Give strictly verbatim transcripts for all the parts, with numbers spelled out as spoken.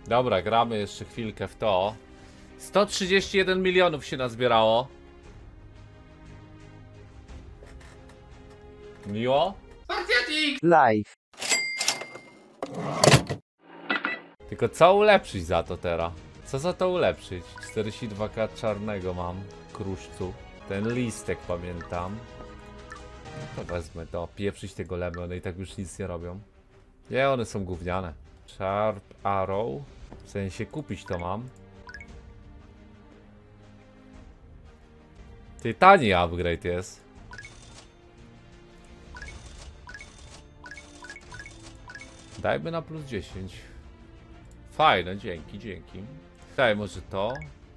Dobra, gramy jeszcze chwilkę w to. sto trzydzieści jeden milionów się nazbierało. Miło? Live. Tylko co ulepszyć za to teraz? Co za to ulepszyć? czterdzieści dwa ka czarnego mam. Kruszcu. Ten listek pamiętam. To wezmę to. Pieprzyć te golemy, one i tak już nic nie robią. Nie, one są gówniane. Sharp Arrow. W sensie kupić to mam. Ty, tani upgrade jest. Dajmy na plus dziesięć. Fajne, dzięki, dzięki. Daj może to.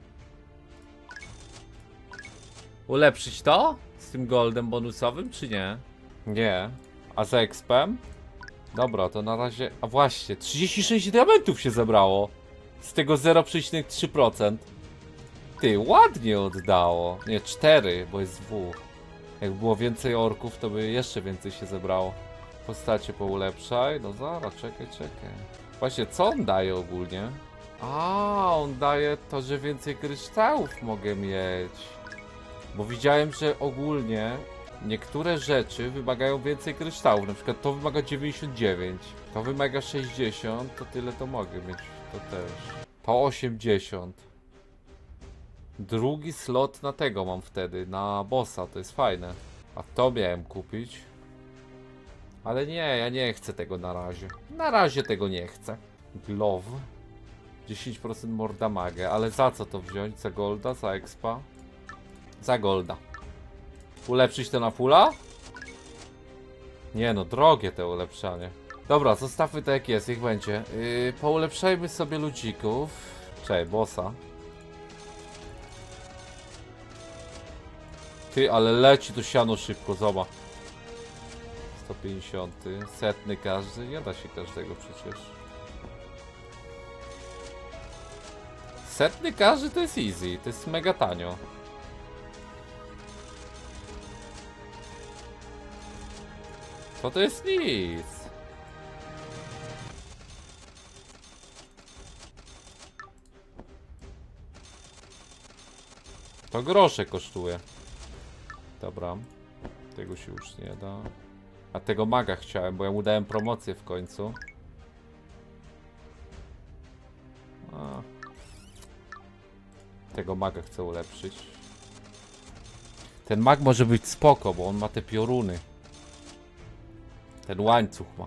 Ulepszyć to? Z tym goldem bonusowym, czy nie? Nie. A za expem? Dobra, to na razie... A właśnie, trzydzieści sześć diamentów się zebrało. Z tego zero przecinek trzy procent. Ty, ładnie oddało. Nie, cztery, bo jest dwóch. Jak było więcej orków, to by jeszcze więcej się zebrało. Postacie poulepszaj. No zaraz, czekaj, czekaj. Właśnie, co on daje ogólnie? A, on daje to, że więcej kryształów mogę mieć. Bo widziałem, że ogólnie niektóre rzeczy wymagają więcej kryształów. Na przykład to wymaga dziewięćdziesiąt dziewięć. To wymaga sześćdziesiąt, to tyle to mogę mieć. To też. To osiemdziesiąt. Drugi slot na tego mam wtedy, na bossa, to jest fajne. A to miałem kupić. Ale nie, ja nie chcę tego na razie. Na razie tego nie chcę. Glove. dziesięć procent more damage, ale za co to wziąć? Za golda, za expa? Za golda. Ulepszyć to na fulla? Nie no, drogie te ulepszanie. Dobra, zostawmy to jak jest, niech będzie. Yy, poulepszajmy sobie ludzików. Czekaj, bossa. Ty, ale leci to siano szybko, zobacz. sto pięćdziesiąt, setny każdy, nie da się każdego przecież. Setny każdy to jest easy, to jest mega tanio. To to jest nic. To grosze kosztuje. Dobra, tego się już nie da. A tego maga chciałem, bo ja mu dałem promocję w końcu. A. Tego maga chcę ulepszyć. Ten mag może być spoko, bo on ma te pioruny. Ten łańcuch ma.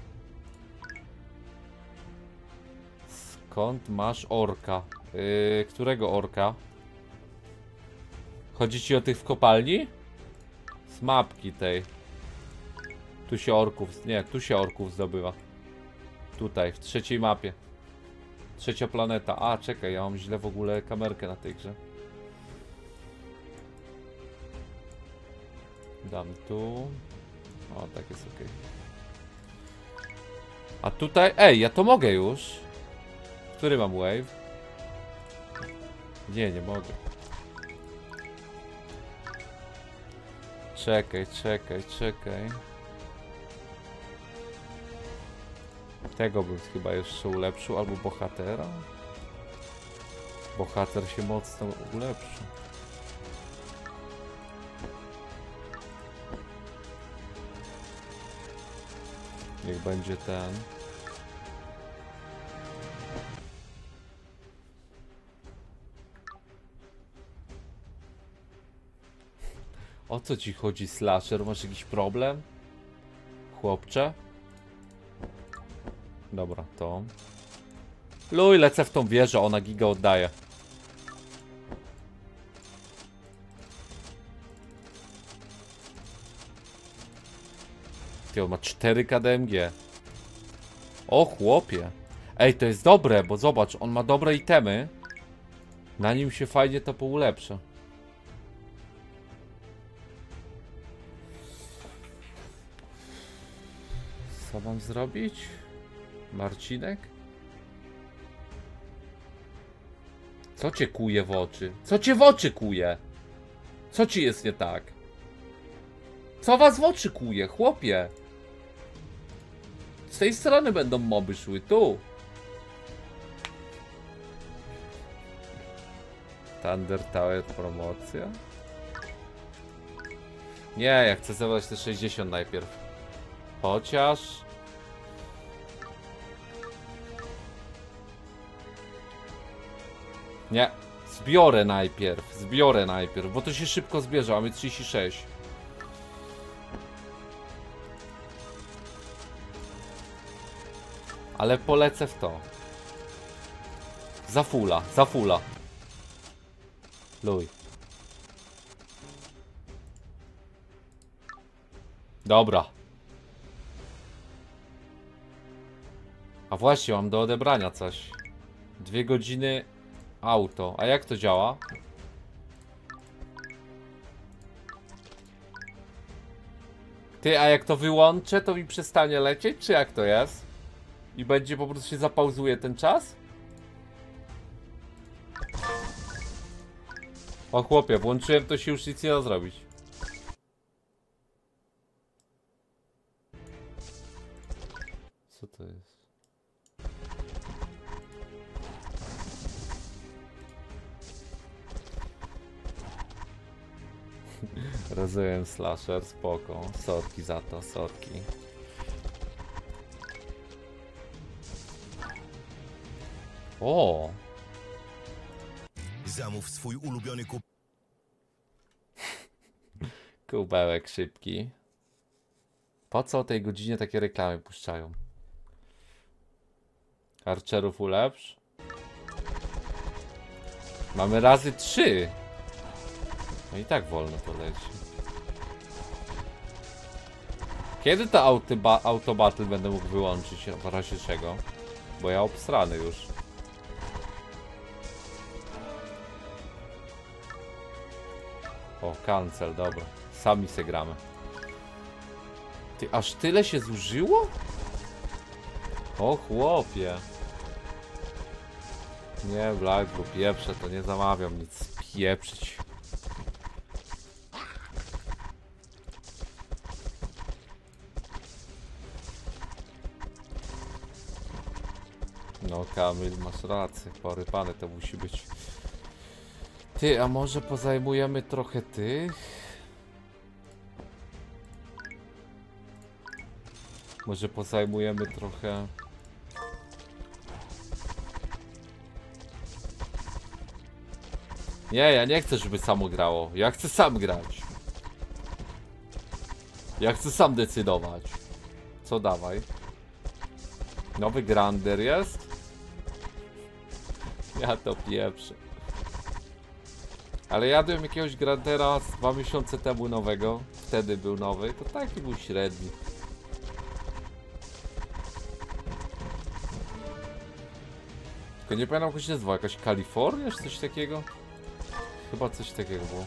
Skąd masz orka? Yy, którego orka? Chodzi ci o tych w kopalni? Z mapki tej. Tu się orków... Nie, tu się orków zdobywa. Tutaj, w trzeciej mapie. Trzecia planeta. A, czekaj, ja mam źle w ogóle kamerkę na tej grze. Dam tu. O, tak jest ok. A tutaj... Ej, ja to mogę już. Który mam wave? Nie, nie mogę. Czekaj, czekaj, czekaj. Tego bym chyba jeszcze ulepszył, albo bohatera. Bohater się mocno ulepszy. Niech będzie ten. O co ci chodzi, slasher? Masz jakiś problem? Chłopcze? Dobra, to. Luj, lecę w tą wieżę, ona giga oddaje. Ty, on ma cztery K D M G. O chłopie. Ej, to jest dobre, bo zobacz, on ma dobre itemy. Na nim się fajnie to poulepsza. Co mam zrobić? Marcinek? Co cię kuje w oczy? Co cię w oczy kuje? Co ci jest nie tak? Co was w oczy kuje, chłopie? Z tej strony będą moby szły, tu. Thunder Tower promocja? Nie, ja chcę zebrać te sześćdziesiąt najpierw. Chociaż... Nie, zbiorę najpierw, zbiorę najpierw, bo to się szybko zbierze, mamy trzydzieści sześć. Ale polecę w to. Za fula, za fula. Luj. Dobra. A właśnie, mam do odebrania coś. Dwie godziny auto. A jak to działa? Ty, a jak to wyłączę, to mi przestanie lecieć? Czy jak to jest? I będzie po prostu się zapauzuje ten czas? O chłopie, włączyłem, to się już nic nie da zrobić. Co to jest? Rozumiem, slasher, spoko. Sorki za to, sorki. O! Zamów swój ulubiony kup. Kubełek szybki. Po co o tej godzinie takie reklamy puszczają? Archerów ulepsz. Mamy razy trzy. No i tak wolno to leci. Kiedy to auto, auto battle będę mógł wyłączyć w razie czego? Bo ja obsrany już. O, cancel, dobra. Sami se gramy. Ty, aż tyle się zużyło? O chłopie. Nie, Black, bo pieprze, to nie zamawiam nic pieprzyć. No Kamil, masz rację, porypane to musi być. Ty, a może pozajmujemy trochę tych? Może pozajmujemy trochę... Nie, ja nie chcę, żeby samo grało. Ja chcę sam grać. Ja chcę sam decydować. Co dawaj? Nowy Grander jest? Ja to pieprzę. Ale jadłem jakiegoś Grandera z dwa miesiące temu nowego. Wtedy był nowy. To taki był średni. Tylko nie pamiętam, jak się nazywa. Jakaś Kalifornia czy coś takiego? Chyba coś takiego było.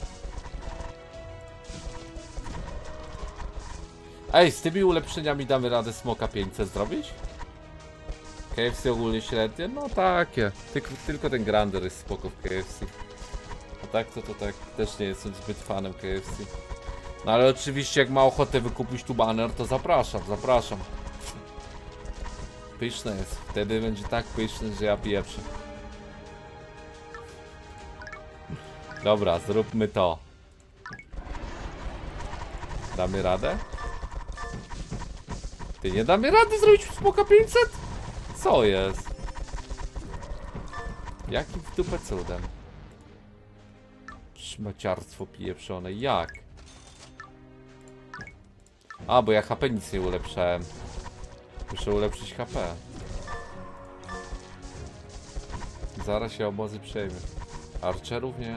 Ej, z tymi ulepszeniami damy radę Smoka pięćset zrobić? K F C ogólnie średnie? No takie. Tylko, tylko ten Grander jest spoko w K F C. A tak to to tak też nie jestem zbyt fanem K F C. No ale oczywiście jak ma ochotę wykupić tu baner, to zapraszam, zapraszam. Pyszne jest. Wtedy będzie tak pyszny, że ja pieprzę. Dobra, zróbmy to. Damy radę? Ty, nie damy rady zrobić Smoka pięćset? Co jest? Jakim w dupę cudem? Szmaciarstwo pieprzone, jak? A, bo ja H P nic nie ulepszałem. Muszę ulepszyć H P. Zaraz się obozy przejmie. Archerów nie.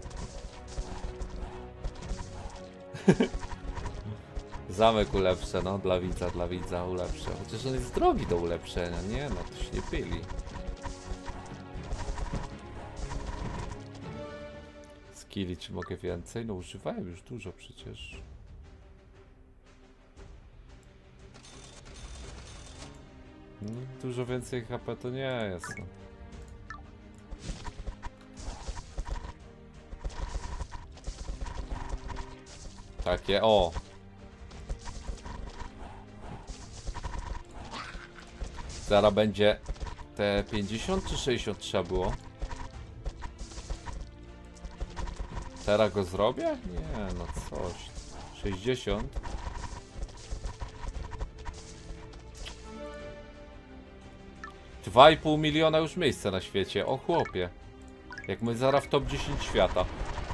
Zamek ulepszę, no dla widza, dla widza ulepszę. Chociaż on jest drogi do ulepszenia, nie no, to się nie pyli. Skilli czy mogę więcej? No używałem już dużo przecież. No, dużo więcej H P to nie jest. No. Takie, o! Zaraz będzie te pięćdziesiąt czy sześćdziesiąt trzeba było? Teraz go zrobię? Nie, no coś. sześćdziesiąt. dwa i pół miliona już miejsca na świecie. O chłopie. Jak my zaraz w top dziesięć świata.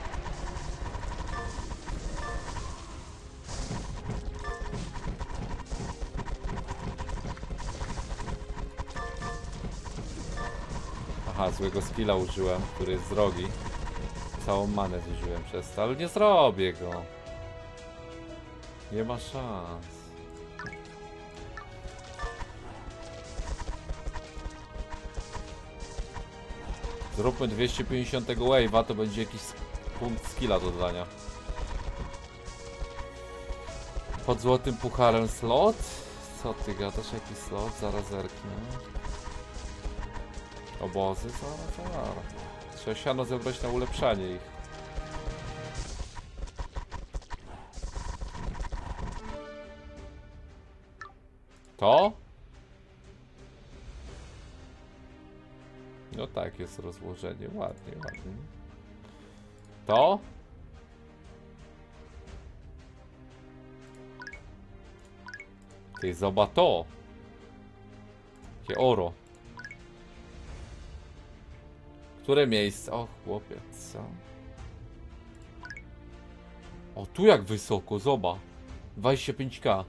Aha, złego skilla użyłem, który jest drogi. Całą manę zużyłem przez to, ale nie zrobię go. Nie ma szans. Zróbmy dwieście pięćdziesiąt wave'a, to będzie jakiś punkt skilla do dodania. Pod złotym pucharem slot? Co ty gadasz? Jaki slot? Zaraz zerknę. Obozy? Zaraz, zaraz. Trzeba siano zebrać na ulepszanie ich. To? No tak, jest rozłożenie. Ładnie, ładnie. To? Ty, zobacz to. Jakie oro. Które miejsce? O, chłopiec, co? O, tu jak wysoko, zobacz. dwadzieścia pięć K.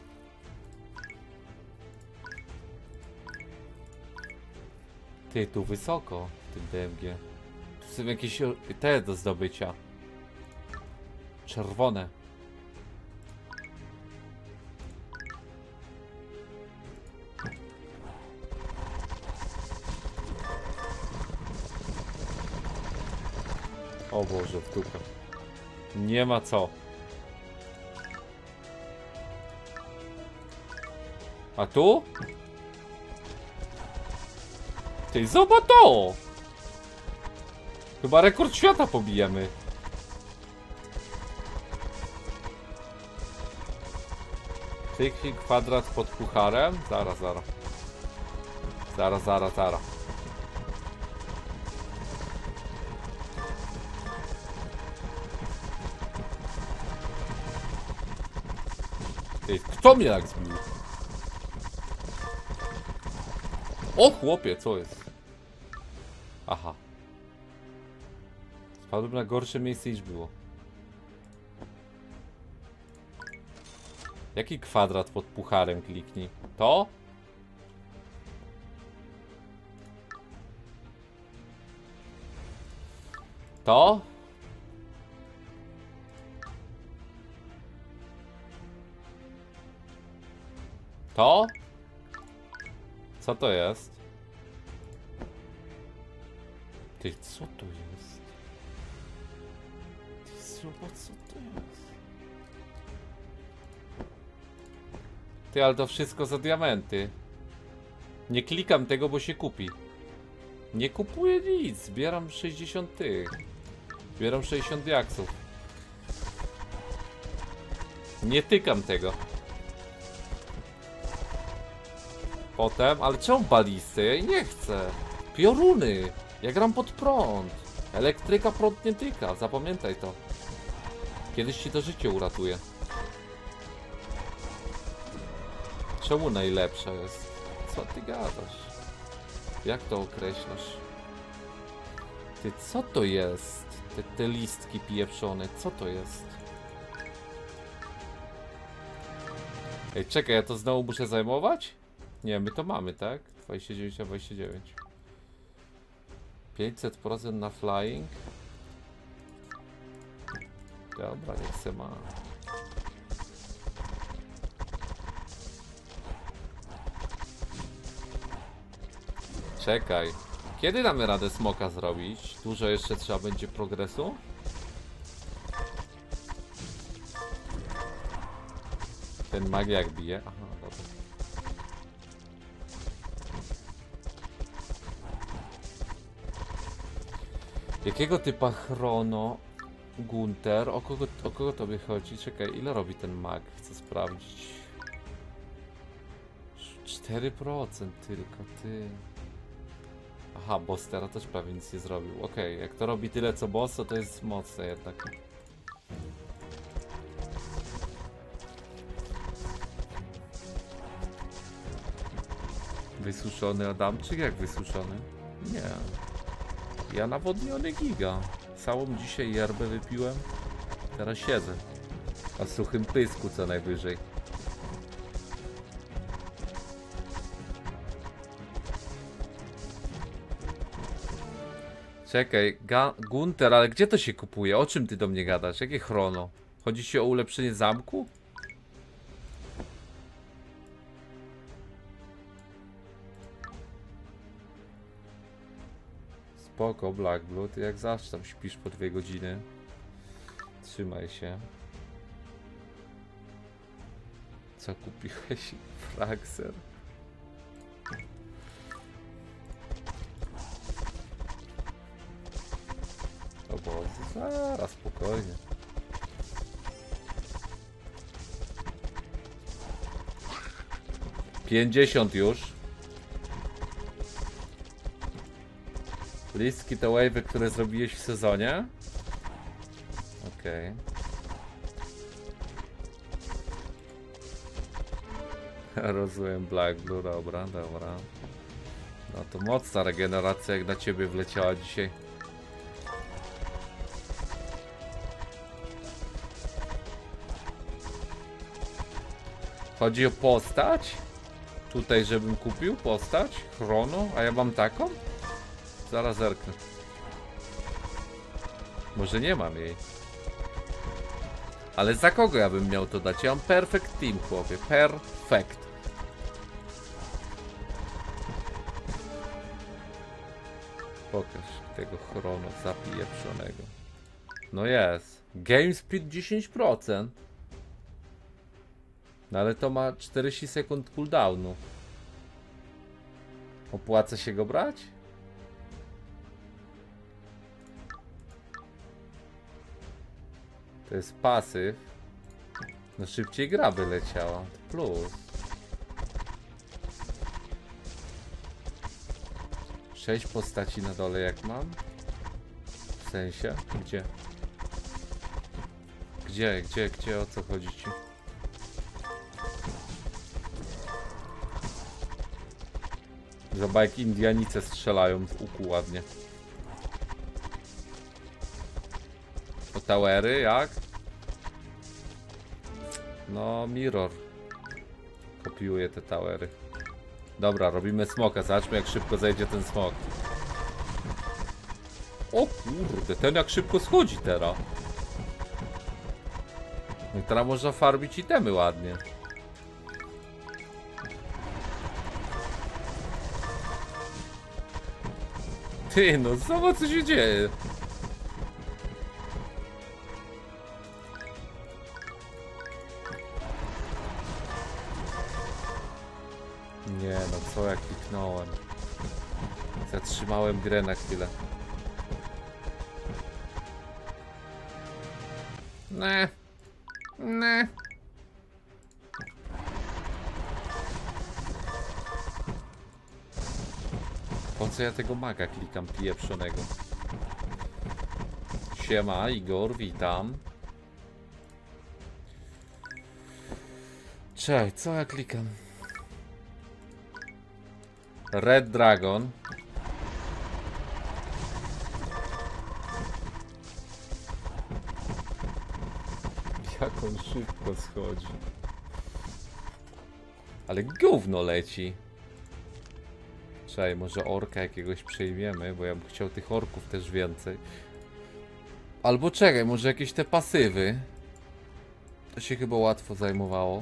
Ty, tu wysoko w tym D M G. Tu są jakieś te do zdobycia. Czerwone. O Boże, w dupę. Nie ma co. A tu? Ty, zobacz to! Chyba rekord świata pobijemy. Tyknij kwadrat pod pucharem. Zaraz, zaraz. Zaraz, zaraz, zaraz. Ty, kto mnie tak zbił? O chłopie, co jest? Aha. Spadłem na gorsze miejsce niż było. Jaki kwadrat pod pucharem kliknij? To? To? To? Co to jest? Ty, co to jest? Ty, zobacz, co to jest? Ty, ale to wszystko za diamenty. Nie klikam tego, bo się kupi. Nie kupuję nic. Zbieram sześćdziesiąt tych. Zbieram sześćdziesiąt diaksów. Nie tykam tego. Potem, ale czemu balisty? Ja nie chcę. Pioruny. Ja gram pod prąd. Elektryka prąd nie tyka. Zapamiętaj to. Kiedyś ci to życie uratuje. Czemu najlepsza jest? Co ty gadasz? Jak to określasz? Ty, co to jest? Te, te listki pieprzone. Co to jest? Ej, czekaj, ja to znowu muszę zajmować? Nie, my to mamy, tak? dwadzieścia dziewięć na dwadzieścia dziewięć. pięćset procent na flying. Dobra, niech se ma. Czekaj. Kiedy damy radę smoka zrobić? Dużo jeszcze trzeba będzie progresu? Ten mag jak bije? Aha, dobra. Jakiego typa chrono Gunter? O kogo, o kogo tobie chodzi? Czekaj, ile robi ten mag? Chcę sprawdzić. cztery procent tylko, ty. Aha, boss teraz też prawie nic nie zrobił. Okej, okay, jak to robi tyle co boss, to, to jest mocne jednak. Wysuszony Adamczyk? Jak wysuszony? Nie. Ja nawodniony giga. Całą dzisiaj yerbę wypiłem. Teraz siedzę. A suchym pysku co najwyżej. Czekaj, Ga Gunter, ale gdzie to się kupuje? O czym ty do mnie gadasz? Jakie chrono? Chodzi ci o ulepszenie zamku? Spoko, Blackblood, jak zawsze tam śpisz po dwie godziny. Trzymaj się. Co kupiłeś? Fraxer? O Boże, zaraz, spokojnie. pięćdziesiąt już. Listki te wave'y, które zrobiłeś w sezonie? Okej. Okay. Rozumiem, Black Blue, dobra, dobra. No to mocna regeneracja jak na ciebie wleciała dzisiaj. Chodzi o postać? Tutaj, żebym kupił postać? Chrono? A ja mam taką? Zaraz zerknę. Może nie mam jej. Ale za kogo ja bym miał to dać? Ja mam perfect team, chłopie. Perfect. Pokaż tego chrono zapieprzonego. No jest. Game speed dziesięć procent. No ale to ma czterdzieści sekund cooldownu. Opłaca się go brać? To jest pasyw. No szybciej gra by leciała. Plus. sześć postaci na dole jak mam? W sensie? Gdzie? Gdzie, gdzie, gdzie? O co chodzi ci? Zobacz jak Indianice strzelają z łuku ładnie. O towery, jak? No, mirror. Kopiuje te towery. Dobra, robimy smoka. Zobaczmy jak szybko zejdzie ten smok. O kurde, ten jak szybko schodzi teraz. No i teraz można farmić itemy ładnie. Ty, no zobacz co się dzieje. Nie no, co jak kliknąłem. Zatrzymałem grę na chwilę. Ne. Ne. Po co ja tego maga klikam pieprzonego? Siema, Igor, witam. Czekaj, co ja klikam? Red Dragon. Jak on szybko schodzi. Ale gówno leci. Czekaj, może orka jakiegoś przejmiemy, bo ja bym chciał tych orków też więcej. Albo czekaj, może jakieś te pasywy. To się chyba łatwo zajmowało.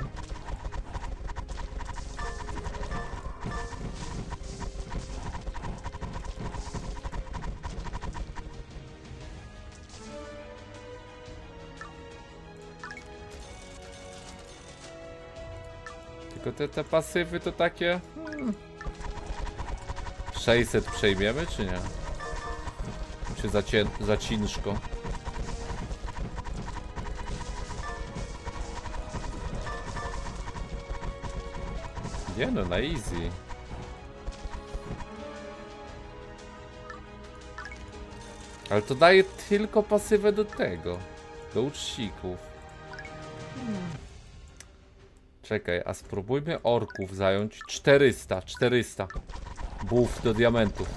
Tylko te, te pasywy to takie... Hmm. sześćset przejmiemy, czy nie? Czy za, cie, za ciężko? Nie no, na easy. Ale to daje tylko pasywę do tego. Do uczcików. Hmm. Czekaj, a spróbujmy orków zająć. czterysta, czterysta. Buff do diamentów.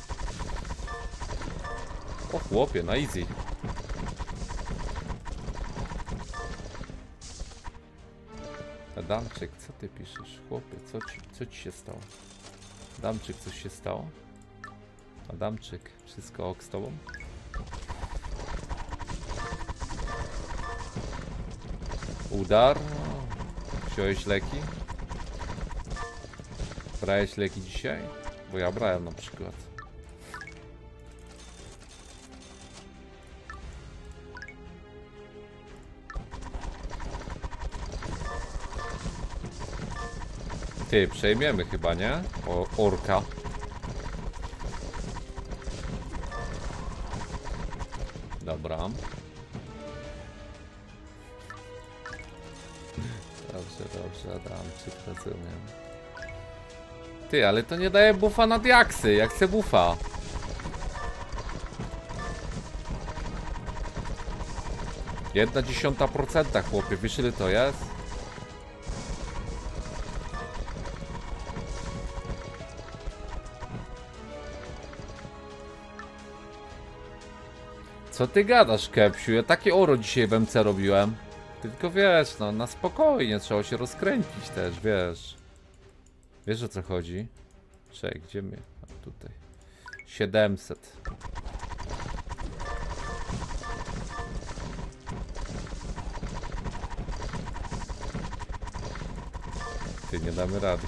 O chłopie, na easy. Adamczyk, co ty piszesz? Chłopie, co ci, co ci się stało? Adamczyk, coś się stało? Adamczyk, wszystko ok z tobą? Udar. Wziąłeś leki? Brałeś leki dzisiaj? Bo ja brałem na przykład. Ty, przejmiemy chyba, nie? O, orka. Dobra. Dobrze, dobrze, Adamczyk, rozumiem. Ty, ale to nie daje buffa na diaksy. Ja chcę buffa. Jedna dziesiąta procenta, chłopie. Wiesz, ile to jest? Co ty gadasz, Kepsiu? Ja takie oro dzisiaj w M C robiłem. Tylko wiesz, no na spokojnie, trzeba się rozkręcić też, wiesz. Wiesz, o co chodzi? Czekaj, gdzie mnie? A, tutaj. siedemset. Ty, nie damy rady.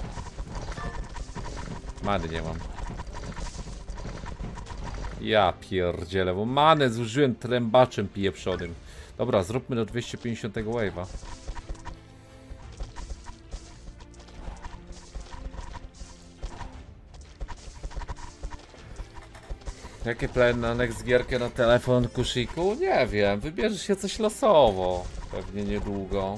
Many nie mam. Ja pierdzielę, bo manę zużyłem trębaczem pieprzonym. Dobra, zróbmy do dwieście pięćdziesiątego wave'a. Jakie plany na next gierkę na telefon, Kushiku? Nie wiem, wybierzesz się coś losowo. Pewnie niedługo.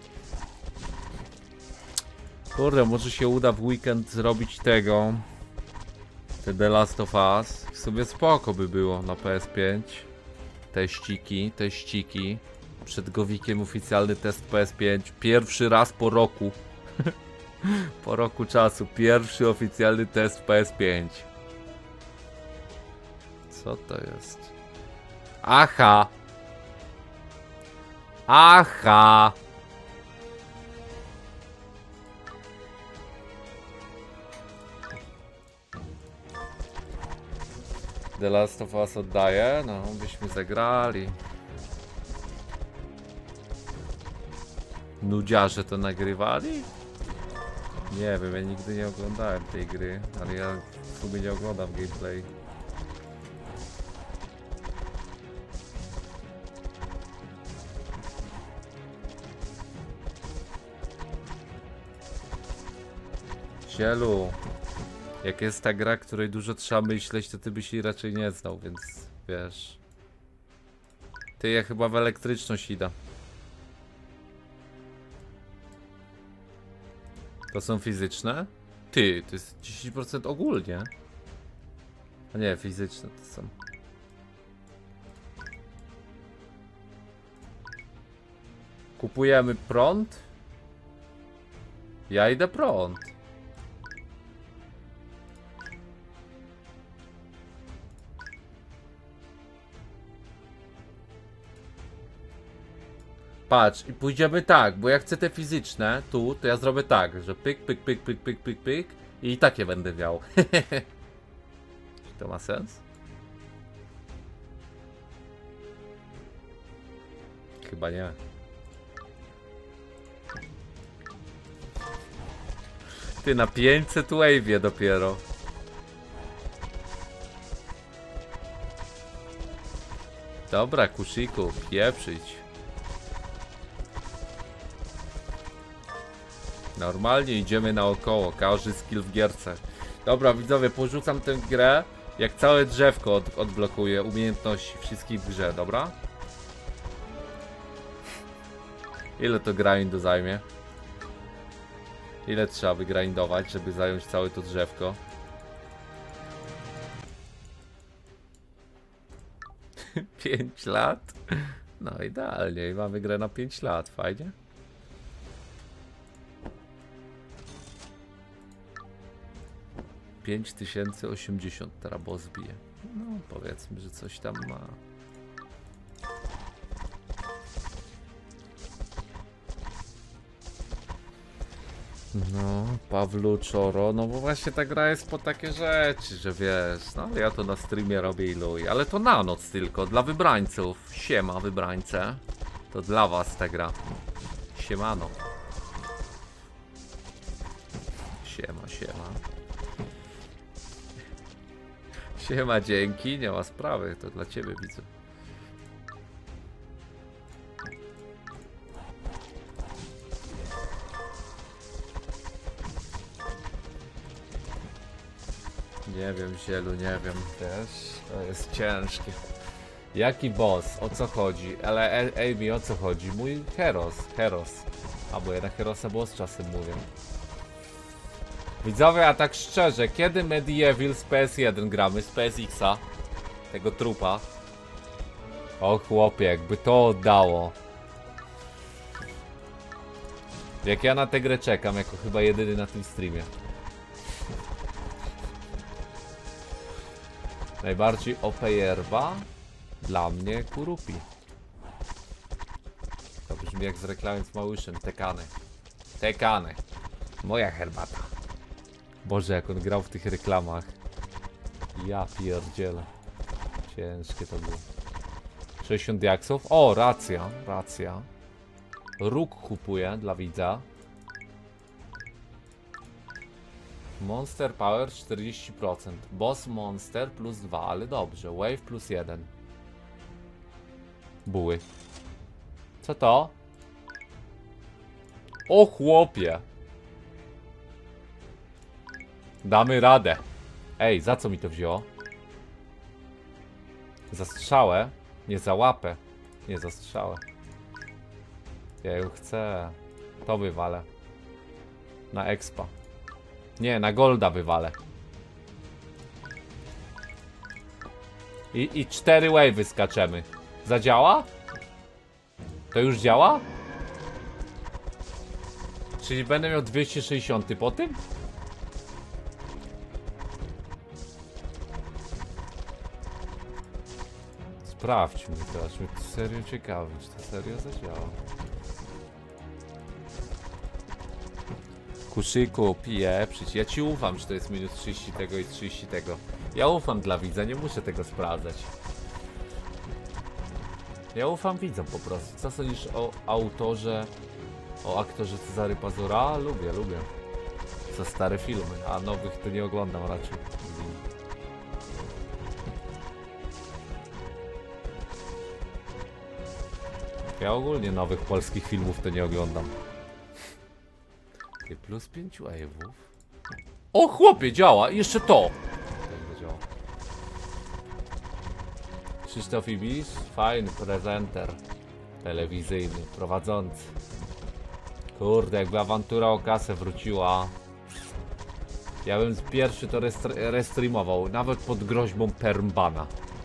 Kurde, może się uda w weekend zrobić tego. Te The Last of Us. W sumie spoko by było na P S pięć. Teściki, teściki. Przed Gowikiem oficjalny test P S pięć. Pierwszy raz po roku. Po roku czasu. Pierwszy oficjalny test P S pięć. Co to jest? Aha! Aha! The Last of Us oddaje? No, byśmy zagrali. Nudziarze to nagrywali? Nie wiem, ja nigdy nie oglądałem tej gry, ale ja w sumie nie oglądam gameplay. Cielu, jak jest ta gra, której dużo trzeba myśleć, to ty byś jej raczej nie znał, więc wiesz. Ty, ja chyba w elektryczność idę. To są fizyczne? Ty, to jest dziesięć procent ogólnie. A nie, fizyczne to są. Kupujemy prąd? Ja idę prąd. Patrz, i pójdziemy tak, bo jak chcę te fizyczne, tu, to ja zrobię tak, że pyk, pyk, pyk, pyk, pyk, pyk, pyk i takie będę miał. Czy to ma sens? Chyba nie. Ty, na pięćset wave'ie dopiero. Dobra, Kushiku, pieprzyć. Normalnie idziemy naokoło, każdy skill w gierce. Dobra, widzowie, porzucam tę grę, jak całe drzewko od, odblokuję umiejętności wszystkich w grze, dobra? Ile to grindu zajmie? Ile trzeba wygrindować, żeby zająć całe to drzewko? pięć lat. No idealnie. I mamy grę na pięć lat. Fajnie. pięć tysięcy osiemdziesiąt teraz boss bije. No powiedzmy, że coś tam ma. No, Pawlu Czoro, no bo właśnie ta gra jest po takie rzeczy, że wiesz, no ja to na streamie robię i luj, ale to na noc tylko, dla wybrańców. Siema wybrańce, to dla was ta gra. Siemano. Siema, siema. Siema, dzięki, nie ma sprawy, to dla ciebie widzę. Nie wiem, Zielu, nie wiem, też to jest ciężkie. Jaki boss? O co chodzi? Ale Amy, o co chodzi? Mój Heros, Heros. A bo ja na Herosa boss czasem mówię. Widzowie, a tak szczerze, kiedy Medieval z P S jeden gramy? Z P S X-a? Tego trupa. O chłopie, jakby to oddało. Jak ja na tę grę czekam, jako chyba jedyny na tym streamie. Najbardziej O P yerba dla mnie Kurupi. To brzmi jak z reklamy z Małyszem. Tekany. Tekany. Moja herbata. Boże, jak on grał w tych reklamach. Ja pierdzielę. Ciężkie to było. sześćdziesiąt diaksów. O, racja, racja. Róg kupuję dla widza. Monster Power czterdzieści procent. Boss Monster plus dwa, ale dobrze. Wave plus jeden. Buły. Co to? O chłopie. Damy radę. Ej, za co mi to wzięło? Za strzałę? Nie za łapę. Nie za strzałę. Ja ją chcę. To wywalę. Na expa. Nie, na golda wywalę. I, i cztery wave'y skaczemy. Zadziała? To już działa? Czyli będę miał dwieście sześćdziesiąt po tym? Sprawdźmy to, aż mnie to serio ciekawi, czy to serio zadziała. Kuszyku, piję, przecież ja ci ufam, że to jest minus trzydzieści tego i trzydzieści tego. Ja ufam dla widza, nie muszę tego sprawdzać. Ja ufam widzom po prostu. Co sądzisz o autorze, o aktorze Cezary Pazura? Lubię, lubię. Za stare filmy, a nowych to nie oglądam raczej. Ja ogólnie nowych polskich filmów to nie oglądam. Plus pięć wave'ów. O chłopie, działa! Jeszcze to! Krzysztof Ibisz, fajny prezenter telewizyjny, prowadzący. Kurde, jakby awantura o kasę wróciła. Ja bym pierwszy to restreamował, nawet pod groźbą permbana.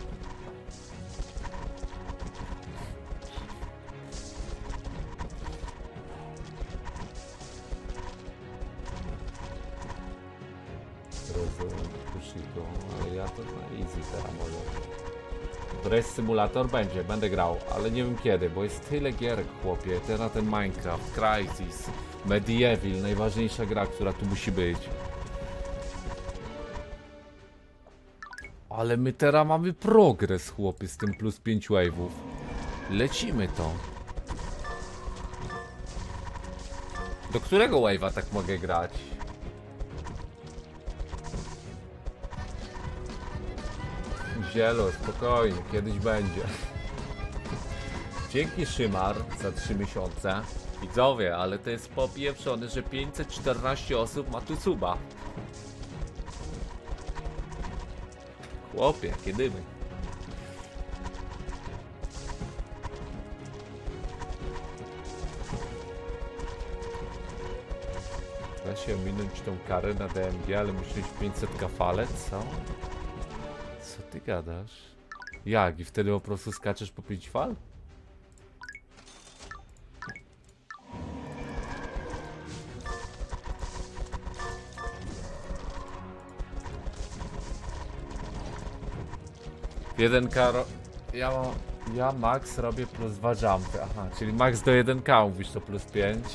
Ale ja to na easy teraz mogę. Race Simulator będzie, będę grał, ale nie wiem kiedy, bo jest tyle gierek, chłopie. Teraz ten Minecraft, Crysis, Medieval, najważniejsza gra, która tu musi być. Ale my teraz mamy progres, chłopie, z tym plus pięć wave'ów. Lecimy to. Do którego wave'a tak mogę grać? Zielo, spokojnie, kiedyś będzie. Dzięki Szymar za trzy miesiące. Widzowie, ale to jest popieprzone, że pięćset czternaście osób ma tu suba. Chłopie, kiedy my? Da się ominąć tą karę na D M G, ale musisz mieć pięćset kafale, co? Co ty gadasz? Jak? I wtedy po prostu skaczesz po pięć fal? jeden K ro... Ja mam... Ja max robię plus dwa jumpy. Aha, czyli max do jeden K mówisz to plus pięć.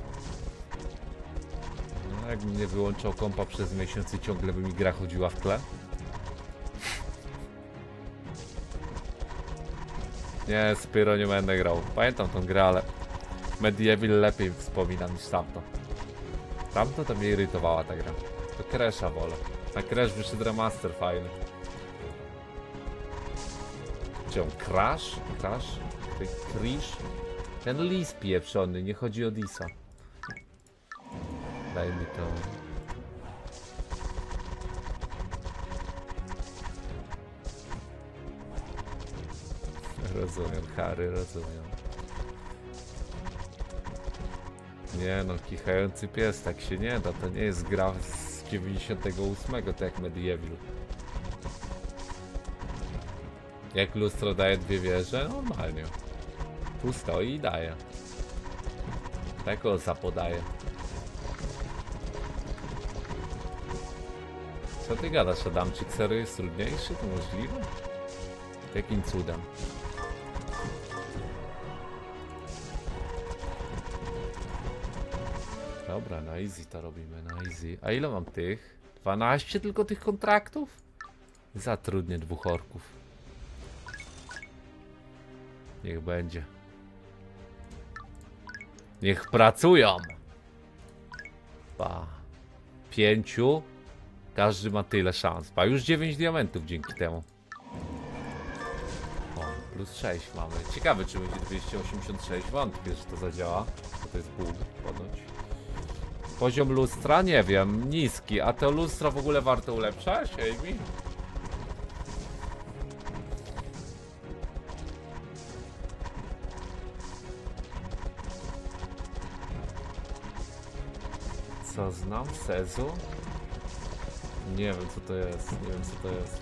No, jakbym nie wyłączał kompa przez miesiąc i ciągle by mi gra chodziła w tle. Nie, Spyro nie będę grał. Pamiętam tą grę, ale Medieval lepiej wspominam niż tamto. Tamto to mnie irytowała ta gra. To Crash'a wolę. Na Crash wyszedł remaster fajny. Czy on Crash? Crash? Krish? Ten lis pieprzony, nie chodzi o Disa. Daj mi to. Rozumiem, Harry, rozumiem. Nie no, kichający pies, tak się nie da, to nie jest gra z dziewięćdziesiątego ósmego, tak jak Medieval. Jak lustro daje dwie wieże? Normalnie. Tu stoi i daje. Tak o zapodaje. Co ty gadasz, Adamczyk? Serio jest trudniejszy? To możliwe? Jakim cudem? Dobra, na easy to robimy, na easy. A ile mam tych? dwanaście tylko tych kontraktów? Zatrudnię dwóch orków. Niech będzie. Niech pracują! Pa. Pięciu. Każdy ma tyle szans. Pa, już dziewięć diamentów dzięki temu. O, plus sześć mamy. Ciekawe, czy będzie dwieście osiemdziesiąt sześć. Wątpię, że to zadziała. Bo to jest bóg, ponoć. Poziom lustra? Nie wiem. Niski. A to lustra w ogóle warto ulepszać, Amy? Co znam? Sezu? Nie wiem co to jest, nie wiem co to jest.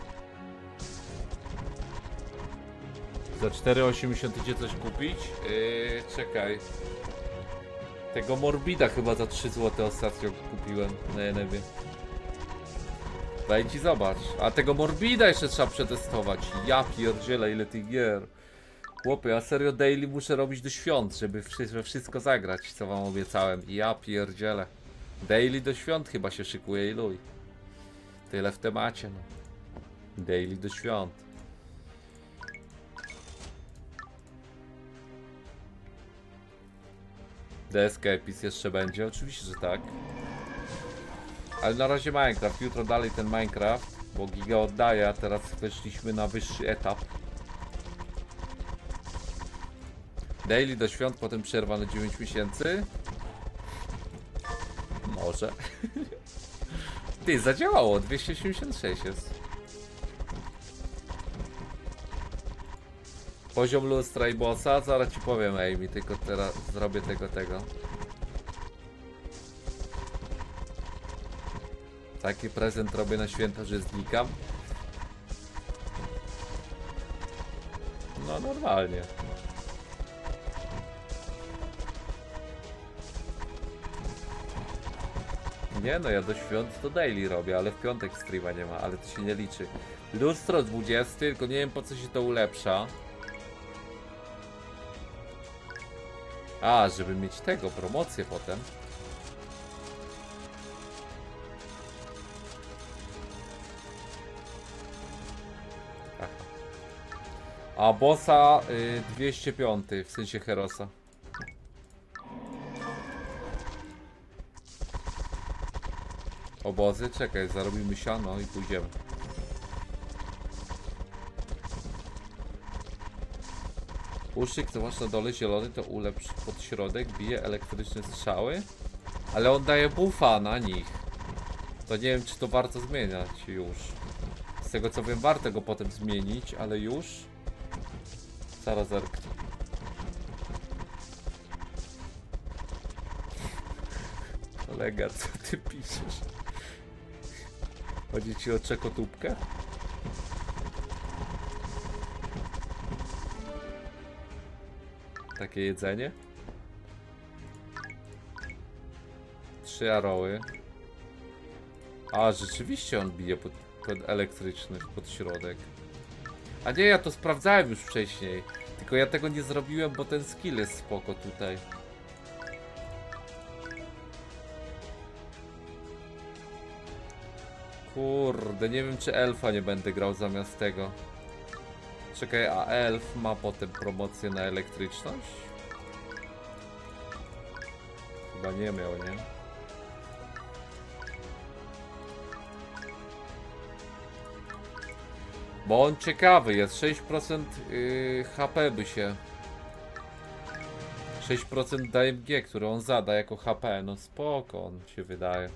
Za cztery osiemdziesiąt idzie coś kupić? Yy, czekaj. Tego Morbida chyba za trzy złote ostatnio kupiłem na Enebie. Wejdź i zobacz. A tego Morbida jeszcze trzeba przetestować. Ja pierdzielę, ile tych gier. Chłopie, ja serio daily muszę robić do świąt, żeby we wszystko zagrać, co wam obiecałem. Ja pierdzielę. Daily do świąt chyba się szykuje i luj. Tyle w temacie, no. Daily do świąt. The Escapist jeszcze będzie? Oczywiście, że tak. Ale na razie Minecraft. Jutro dalej ten Minecraft, bo Giga oddaje, a teraz weszliśmy na wyższy etap. Daily do świąt, potem przerwa na dziewięć miesięcy. Może. Ty, zadziałało, dwieście osiemdziesiąt sześć jest. Poziom lustra i bossa, zaraz ci powiem, Amy, tylko teraz zrobię tego, tego. Taki prezent robię na święta, że znikam. No normalnie. Nie no, ja do świąt to daily robię, ale w piątek streama nie ma, ale to się nie liczy. Lustro dwadzieścia, tylko nie wiem po co się to ulepsza. A, żeby mieć tego, promocję potem. Aha. A bossa y, dwieście pięć, w sensie Herosa. Obozy? Czekaj, zarobimy siano i pójdziemy. Uszyk, co masz na dole zielony, to ulepsz pod środek, bije elektryczne strzały. Ale on daje buffa na nich. To nie wiem, czy to warto zmieniać już. Z tego co wiem, warto go potem zmienić, ale już. Zaraz zerknę. Kolega, co ty piszesz? Chodzi ci o czekotubkę? takie jedzenie. Trzy arrowy. A, rzeczywiście on bije pod, pod elektryczność, pod środek. A nie, ja to sprawdzałem już wcześniej. Tylko ja tego nie zrobiłem, bo ten skill jest spoko tutaj. Kurde, nie wiem czy elfa nie będę grał zamiast tego. Czekaj, a elf ma potem promocję na elektryczność? Chyba nie miał, nie? Bo on ciekawy jest, sześć procent yy, H P by się... sześć procent D M G, które on zada jako H P, no spoko on się wydaje.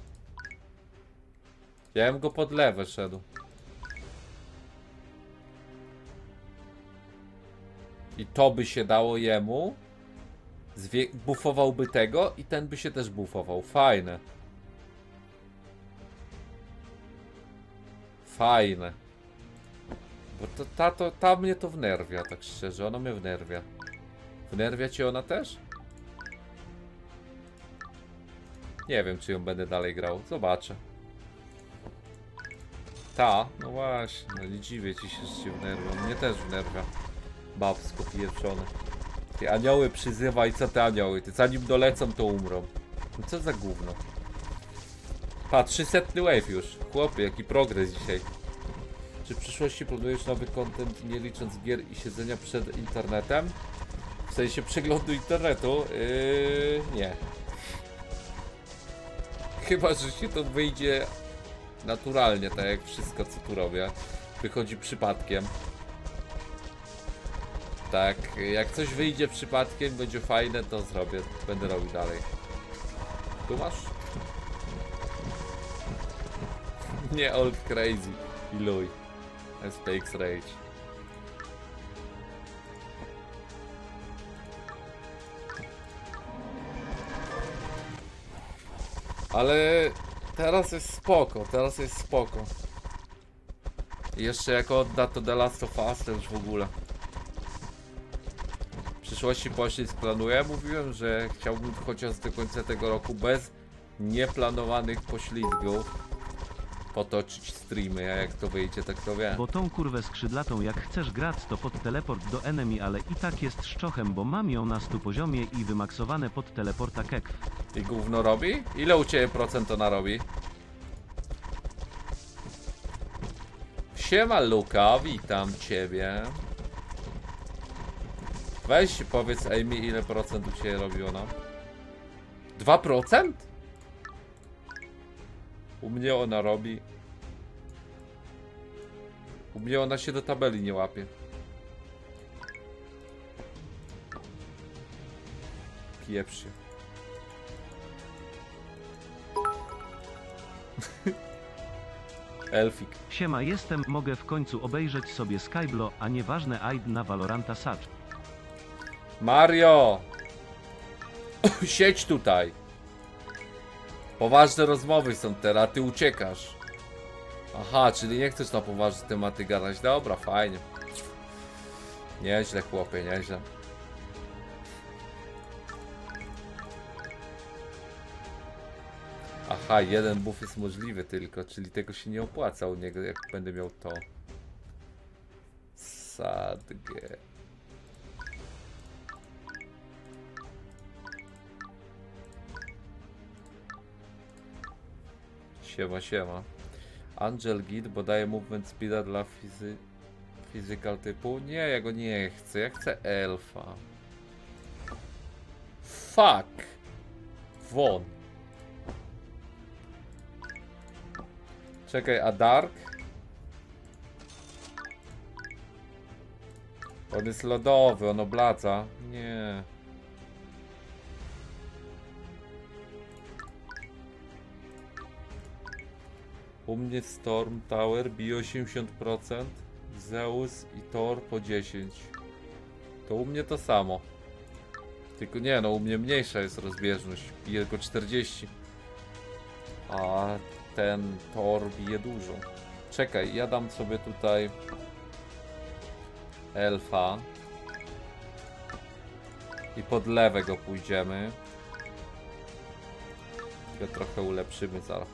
Ja bym go pod lewę szedł. I to by się dało jemu. Zwie buffowałby tego i ten by się też buffował. Fajne. Fajne. Bo to, ta, to, ta mnie to wnerwia, tak szczerze. Ona mnie wnerwia. Wnerwia cię ona też? Nie wiem, czy ją będę dalej grał. Zobaczę. Ta? No właśnie. No nie dziwię ci się, że się wnerwia. Mnie też wnerwia. Babsko pieprzone. Ty anioły przyzywaj, co te anioły? Ty zanim dolecą, to umrą. No co za gówno. Pa, trzysetny wave już. Chłopie, jaki progres dzisiaj. Czy w przyszłości planujesz nowy content, nie licząc gier i siedzenia przed internetem? W sensie przeglądu internetu? Yy, nie. Chyba, że się to wyjdzie naturalnie, tak jak wszystko, co tu robię. Wychodzi przypadkiem. Tak, jak coś wyjdzie przypadkiem, będzie fajne, to zrobię. Będę robił dalej. Tu masz? Nie old crazy. Iluj. S P X Rage. Ale teraz jest spoko, teraz jest spoko. I jeszcze jak odda to The Last of Us, to już w ogóle. W przyszłości poślizg planuję. Mówiłem, że chciałbym chociaż do końca tego roku bez nieplanowanych poślizgów potoczyć streamy, a jak to wyjdzie, tak to wiem. Bo tą kurwę skrzydlatą jak chcesz grać to pod teleport do enemy, ale i tak jest szczochem, bo mam ją na stu poziomie i wymaksowane pod teleporta kekw. I gówno robi? Ile u ciebie procent ona robi? Siema Luka, witam ciebie. Weź powiedz Amy, ile procent u ciebie robi ona? dwa procent? U mnie ona robi. U mnie ona się do tabeli nie łapie. Pieprz się. Elfik. Siema, jestem, mogę w końcu obejrzeć sobie Skyblo, a nieważne A I D na Valoranta Sacz. Mario! Siedź tutaj. Poważne rozmowy są teraz, a ty uciekasz. Aha, czyli nie chcesz na poważne tematy gadać. Dobra, fajnie. Nieźle, chłopie, nieźle. Aha, jeden buff jest możliwy tylko, czyli tego się nie opłaca u niego, jak będę miał to. Sadgę. Siema, siema. Angel Git, bo daje movement speeda dla fizy... physical typu. Nie, ja go nie chcę. Ja chcę elfa. Fuck. Won. Czekaj, a Dark? On jest lodowy, on oblaca. Nie. U mnie Storm Tower bije osiemdziesiąt procent, Zeus i Thor po dziesięć procent. To u mnie to samo. Tylko nie, no u mnie mniejsza jest rozbieżność, bije tylko czterdzieści procent. A ten Thor bije dużo. Czekaj, ja dam sobie tutaj elfa. I pod lewe go pójdziemy. Go trochę ulepszymy zaraz.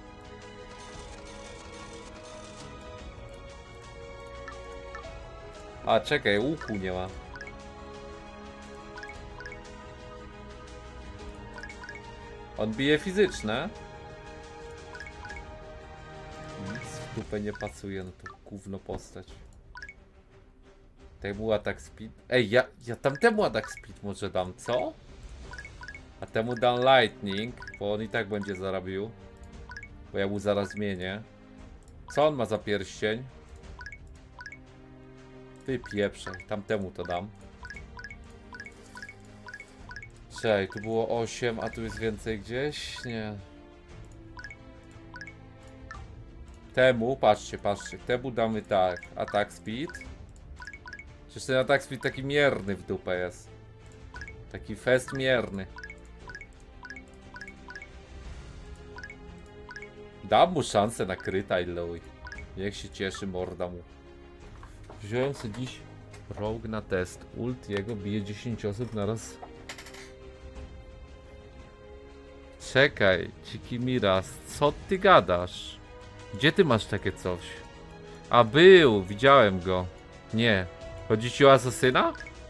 A czekaj, łuku nie ma. On bije fizyczne. Nic w dupę nie pasuje na to gówno postać. Temu atak speed. Ej, ja, ja tamtemu atak speed może dam, co? A temu dam lightning, bo on i tak będzie zarabił. Bo ja mu zaraz zmienię. Co on ma za pierścień? Wypieprzaj, tamtemu to dam. Czekaj, tu było osiem, a tu jest więcej gdzieś? Nie. Temu, patrzcie, patrzcie, temu damy tak, atak speed. Przecież ten atak speed taki mierny w dupę jest. Taki fest mierny. Dam mu szansę na kryta i low. Niech się cieszy, morda mu. Wziąłem sobie dziś Rogue na test. Ult jego bije dziesięć osób naraz. Czekaj, Ciki Miras, co ty gadasz? Gdzie ty masz takie coś? A był, widziałem go. Nie. Chodzi ci o asasyna?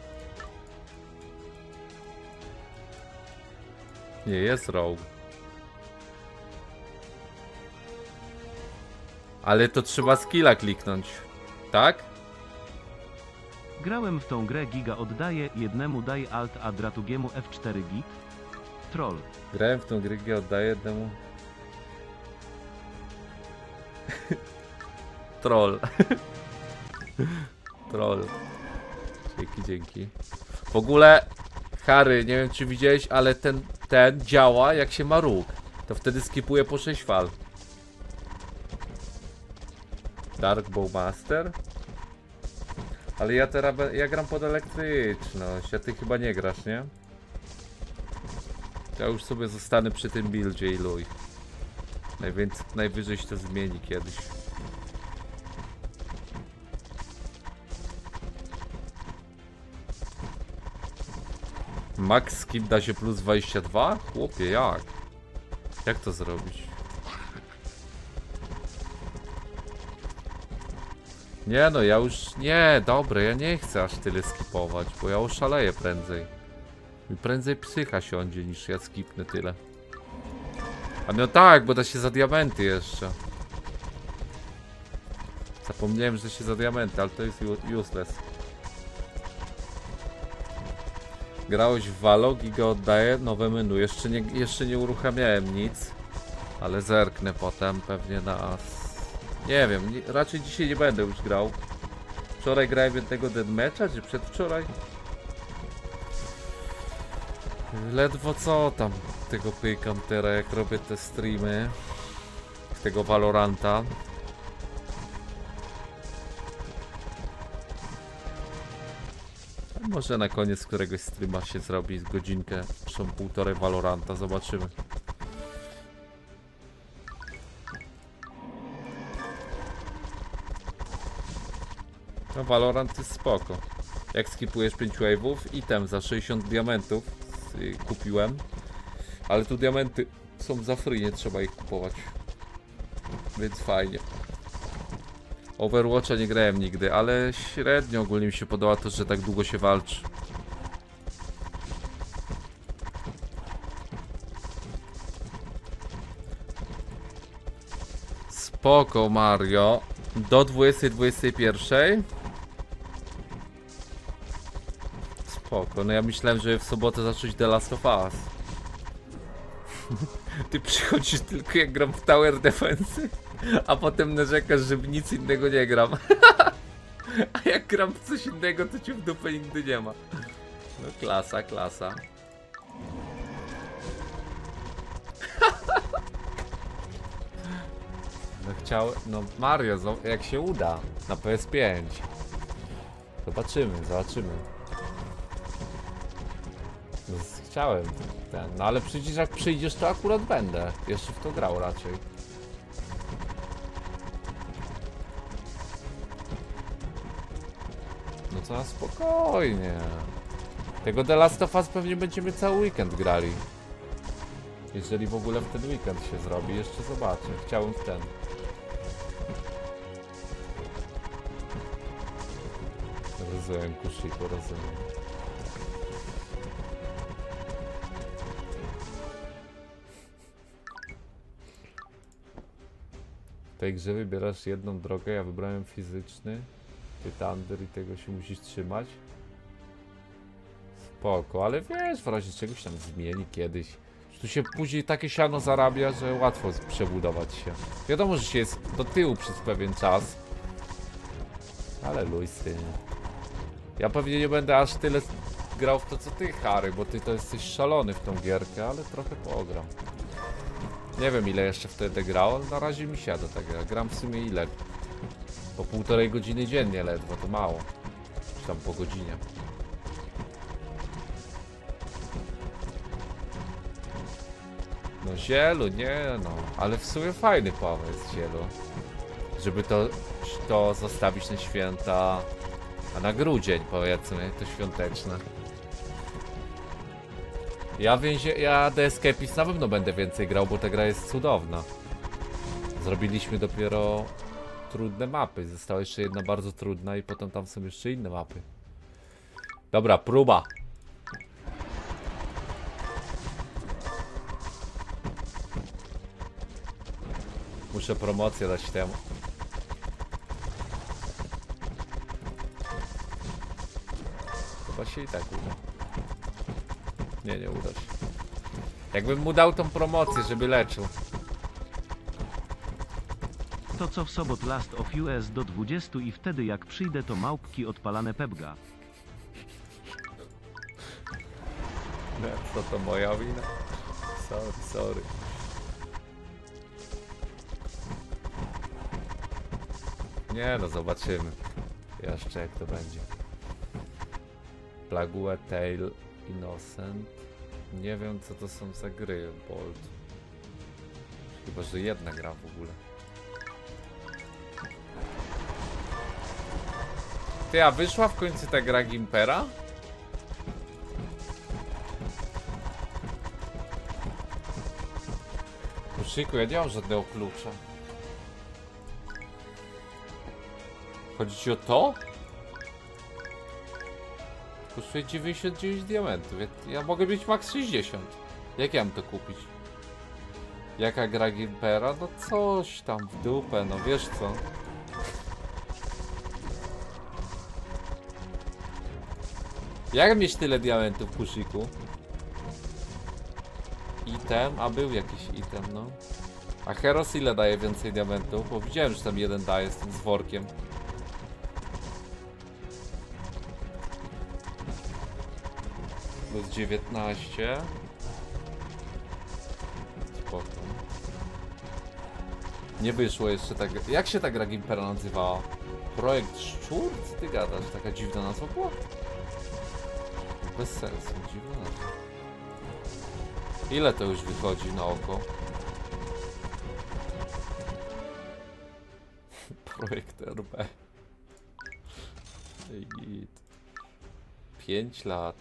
Nie, jest Rogue. Ale to trzeba skilla kliknąć. Tak? Grałem w tą grę, giga oddaje, jednemu daj alt, a dratugiemu F cztery git. Troll. Grałem w tą grę, giga oddaję jednemu. Troll. Troll. Dzięki, dzięki. W ogóle, Harry, nie wiem czy widziałeś, ale ten, ten działa jak się ma róg. To wtedy skipuje po sześć fal. Dark Bowmaster? Ale ja teraz ja gram pod elektryczność, a ty chyba nie grasz, nie? Ja już sobie zostanę przy tym buildzie i luj. Najwięcej, najwyżej się to zmieni kiedyś. Max skip da się plus dwadzieścia dwa? Chłopie, jak? Jak to zrobić? Nie no, ja już... Nie, dobre, ja nie chcę aż tyle skipować, bo ja oszaleję prędzej. I prędzej psycha siądzie niż ja skipnę tyle. A no tak, bo da się za diamenty jeszcze. Zapomniałem, że się za diamenty, ale to jest useless. Grałeś w Valo, giga oddaje nowe menu. Jeszcze nie, jeszcze nie uruchamiałem nic. Ale zerknę potem pewnie na... Nie wiem, nie, raczej dzisiaj nie będę już grał. Wczoraj grałem jednego deathmatcha, czy przedwczoraj? Ledwo co tam tego pykam teraz, jak robię te streamy. Tego Valoranta. Może na koniec któregoś streama się zrobi z godzinkę, czy półtorej Valoranta, zobaczymy. No Valorant jest spoko. Jak skipujesz pięć wave'ów, item za sześćdziesiąt diamentów yy, kupiłem. Ale tu diamenty są za free, nie trzeba ich kupować. Więc fajnie. Overwatcha nie grałem nigdy, ale średnio ogólnie mi się podoba to, że tak długo się walczy. Spoko Mario. Do dwudziestej dwudziestej pierwszej. Spoko, no ja myślałem, że w sobotę zacząć The Last of Us. Ty przychodzisz tylko jak gram w Tower Defense, a potem narzekasz, że w nic innego nie gram. A jak gram w coś innego, to cię w dupę nigdy nie ma. No klasa, klasa. No chciałem, no Mario, jak się uda na P S pięć. Zobaczymy, zobaczymy. No, chciałem ten, no ale przecież jak przyjdziesz, to akurat będę jeszcze w to grał raczej. No to na spokojnie. Tego The Last of Us pewnie będziemy cały weekend grali. Jeżeli w ogóle w ten weekend się zrobi, jeszcze zobaczę. Chciałem w ten. Rozumiem, Kushiku, rozumiem. W tej grze wybierasz jedną drogę, ja wybrałem fizyczny. Ty Thunder i tego się musisz trzymać. Spoko, ale wiesz, w razie czegoś tam zmieni kiedyś. Tu się później takie siano zarabia, że łatwo przebudować się. Wiadomo, że się jest do tyłu przez pewien czas. Ale luj z tym. Ja pewnie nie będę aż tyle grał w to co ty, Harry, bo ty to jesteś szalony w tą gierkę, ale trochę pogram. Nie wiem ile jeszcze wtedy grał, ale na razie mi siada ta gra. Gram w sumie ile? Po półtorej godziny dziennie ledwo, to mało. Czy tam po godzinie. No zielu, nie no, ale w sumie fajny pomysł zielu. Żeby to, to zostawić na święta, a na grudzień powiedzmy, to świąteczne. Ja więzie, ja The Escapist na pewno będę więcej grał, bo ta gra jest cudowna. Zrobiliśmy dopiero trudne mapy, została jeszcze jedna bardzo trudna i potem tam są jeszcze inne mapy. Dobra, próba. Muszę promocję dać temu. Chyba się i tak uda. Nie, nie uda się. Jakbym mu dał tą promocję, żeby leczył. To co w sobot Last of Us do dwudziestu i wtedy jak przyjdę to małpki odpalane pebga. Nie, co to moja wina? Sorry, sorry. Nie no, zobaczymy. Jeszcze jak to będzie. Plague Tale Innocent. Nie wiem co to są za gry, Bolt. Chyba, że jedna gra w ogóle. Ty, a wyszła w końcu ta gra Gimpera? Kuszyku, ja nie mam żadnego klucza. Chodzi ci o to? Kosztuje dziewięćdziesiąt dziewięć diamentów. Ja, ja mogę mieć max sześćdziesiąt. Jak ja mam to kupić? Jaka gra Gimpera? No coś tam w dupę, no wiesz co? Jak mieć tyle diamentów, Kushiku? Item? A był jakiś item, no. A Heros ile daje więcej diamentów? Bo widziałem, że tam jeden daje z tym z workiem. Plus dziewiętnaście. Spoko. Nie wyszło jeszcze tak. Jak się ta gra Gimpera nazywała? Projekt Szczur? Co ty gadasz? Taka dziwna nazwa była? Bez sensu, dziwna nazwa. Ile to już wychodzi na oko? Projekt R B. pięć lat.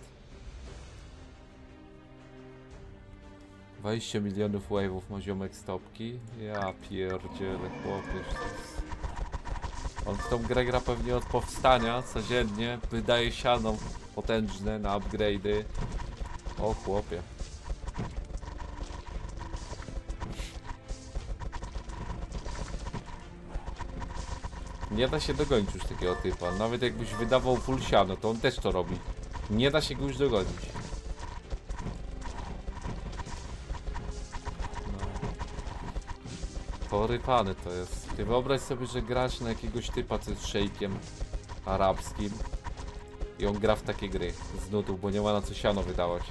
dwadzieścia milionów wave'ów ma ziomek stopki. Ja pierdzielę, chłopie. On w tą grę gra pewnie od powstania codziennie. Wydaje siano potężne na upgrade'y. O chłopie. Nie da się dogonić już takiego typa. Nawet jakbyś wydawał full siano, to on też to robi. Nie da się go już dogonić. Porypany to jest. Ty wyobraź sobie, że grasz na jakiegoś typa, co jest szejkiem arabskim i on gra w takie gry z nutów, bo nie ma na co siano wydawać.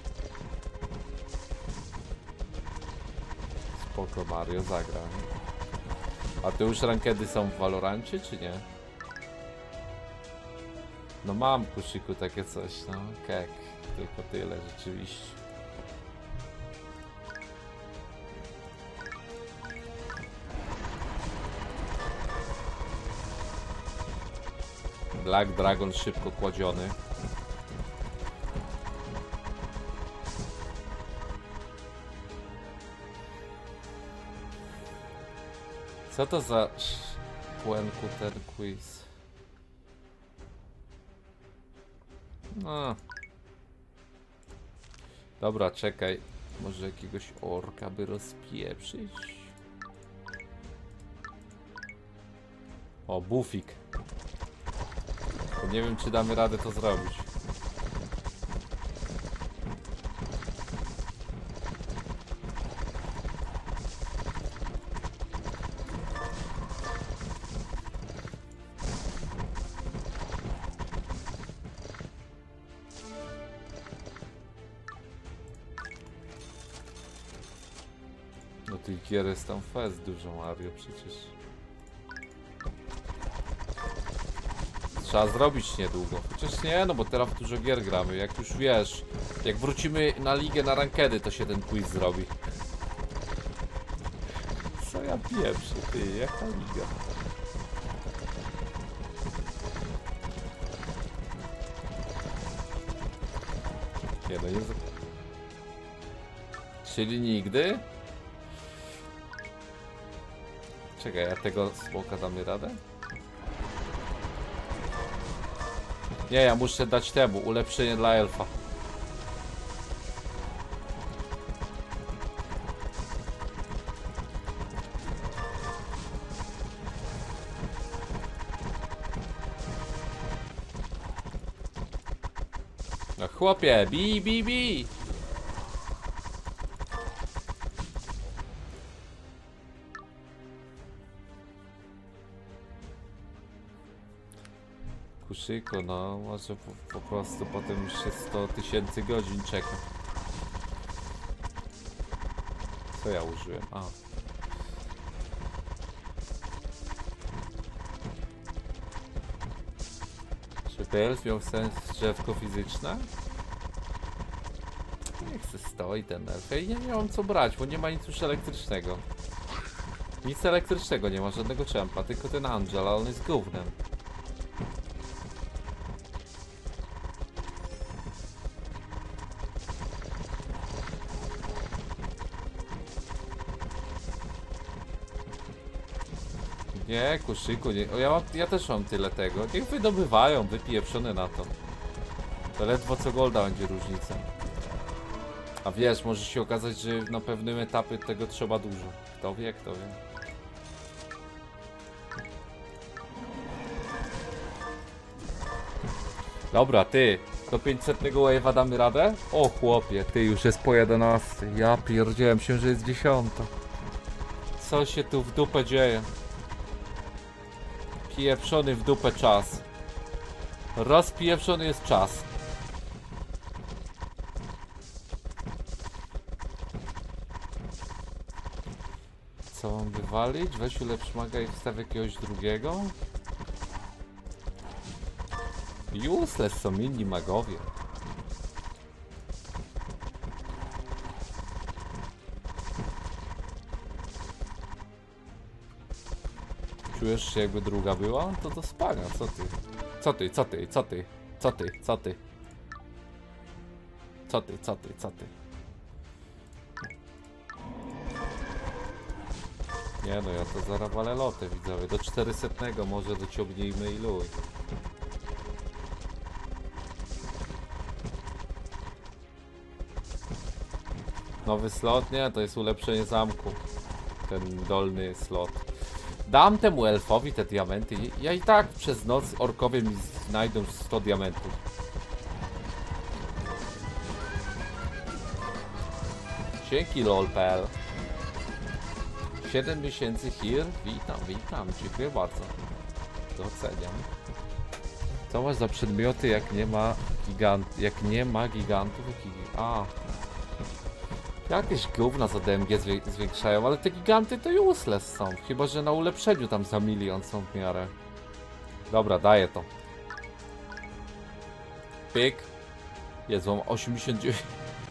Spoko, Mario zagra, nie? A to już rankedy są w Valorancie, czy nie? No mam, Kushiku, takie coś, no kek, tylko tyle rzeczywiście. Black Dragon szybko kładziony. Co to za płenku ten quiz? No. Dobra, czekaj. Może jakiegoś orka by rozpieprzyć? O, bufik. To nie wiem, czy damy radę to zrobić. No tych gier jest tam fest dużo, Mario, przecież. Trzeba zrobić niedługo. Chociaż nie, no bo teraz w dużo gier gramy. Jak już wiesz, jak wrócimy na ligę, na rankedy, to się ten quiz zrobi. Co ja pieprzę, ty, jaka liga? Nie no, jest... Czyli nigdy? Czekaj, a tego smoka damy radę? Nie, ja muszę dać temu, ulepszenie dla elfa. No chłopie, bi, bi, bi! Kuszyko, no może po, po prostu potem już się sto tysięcy godzin czeka. Co ja użyłem? A. Czy P L miał sens drzewko fizyczne? Niech se stoi ten elf. Ja nie miałem co brać, bo nie ma nic już elektrycznego. Nic elektrycznego nie ma, żadnego czempa, tylko ten Angel, ale on jest gównem. Nie, kuszyku, nie. O, ja, mam, ja też mam tyle tego. Niech wydobywają, wypieprzone na to. To ledwo co golda będzie różnica. A wiesz, może się okazać, że na pewnym etapie tego trzeba dużo. Kto wie, kto wie. Dobra, ty. Do pięćsetnego wave'a damy radę? O chłopie, ty już jest po jedenastej. Ja pierdziałem się, że jest dziesiąta. Co się tu w dupę dzieje? Pieprzony w dupę czas. Rozpieprzony jest czas. Co mam wywalić? Weź ulepsz maga i wstaw jakiegoś drugiego? Useless są inni magowie. Czujesz się jakby druga była? To do spania, co ty? Co ty, co ty, co ty? Co ty, co ty? Co ty, co ty, co ty? Nie no, ja to zaraz walę lotę, widzowie. Do czterysetnego może dociągnijmy i luj. Nowy slot? Nie, to jest ulepszenie zamku. Ten dolny slot. Dam temu elfowi te diamenty. Ja i tak przez noc orkowie mi znajdą sto diamentów. Dzięki lol.pl. siedem miesięcy here. Witam, witam. Dziękuję bardzo. Doceniam. Co masz za przedmioty, jak nie ma gigant... Jak nie ma gigantów? Jaki... A. Jakieś gówna za D M G zwię zwiększają, ale te giganty to useless są. Chyba że na ulepszeniu tam za milion są w miarę. Dobra, daję to. Pyk. Jest, mam osiemdziesiąt dziewięć.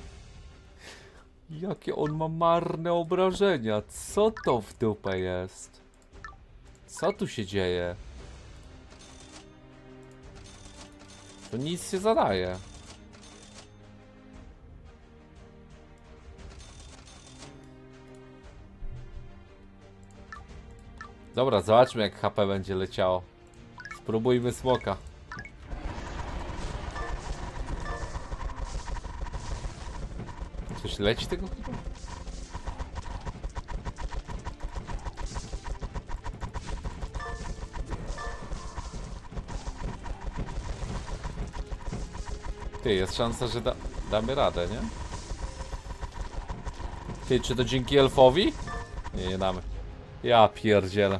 Jakie on ma marne obrażenia. Co to w dupę jest? Co tu się dzieje? To nic się zadaje. Dobra, zobaczmy jak H P będzie leciało. Spróbujmy smoka. Coś leci tego chyba? Ty, jest szansa, że da damy radę, nie? Ty, czy to dzięki elfowi? Nie, nie damy. Ja pierdzielę.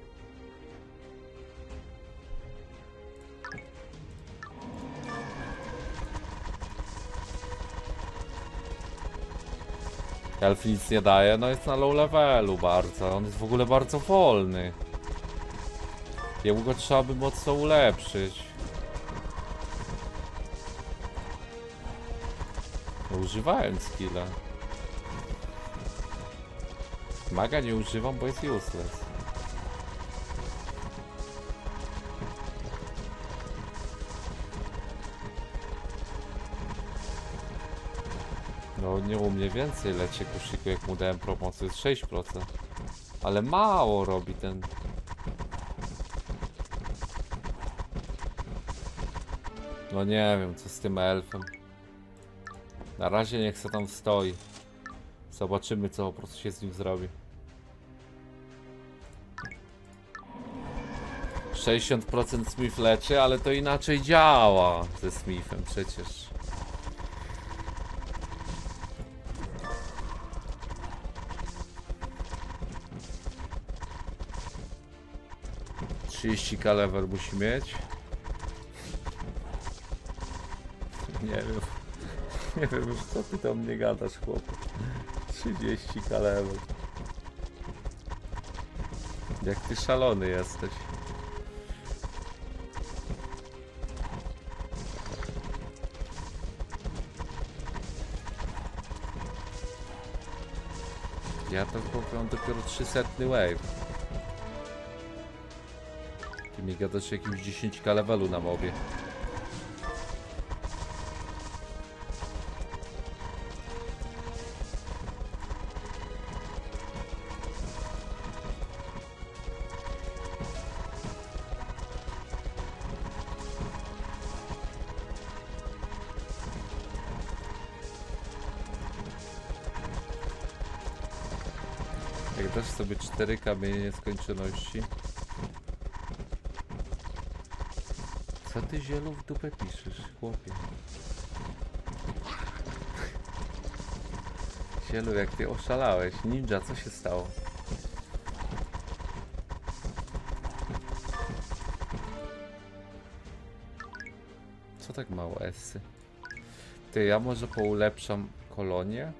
Elf nic nie daje, no jest na low levelu bardzo. On jest w ogóle bardzo wolny. Jemu go trzeba by mocno ulepszyć. No, używałem skilla. Maga nie używam, bo jest useless. No nie u mnie więcej leci koszyku, jak mu dałem promocję, jest sześć procent. Ale mało robi ten. No nie wiem co z tym elfem. Na razie niech se tam stoi. Zobaczymy co po prostu się z nim zrobi. sześćdziesiąt procent Smith leczy, ale to inaczej działa ze Smithem przecież. trzydzieści ka level musi mieć. Nie wiem. Nie wiem już co ty do mnie gadasz, chłopie. trzydzieści ka level. Jak ty szalony jesteś. Ja to mam dopiero trzysta wave. Ty mi gadasz jakimś dziesięć ka levelu na mobie. Jak dasz sobie cztery kamienie nieskończoności. Co ty zielu w dupę piszesz, chłopie? Zielu, jak ty oszalałeś. Ninja, co się stało? Co tak mało essy? Ty, ja może poulepszam kolonię?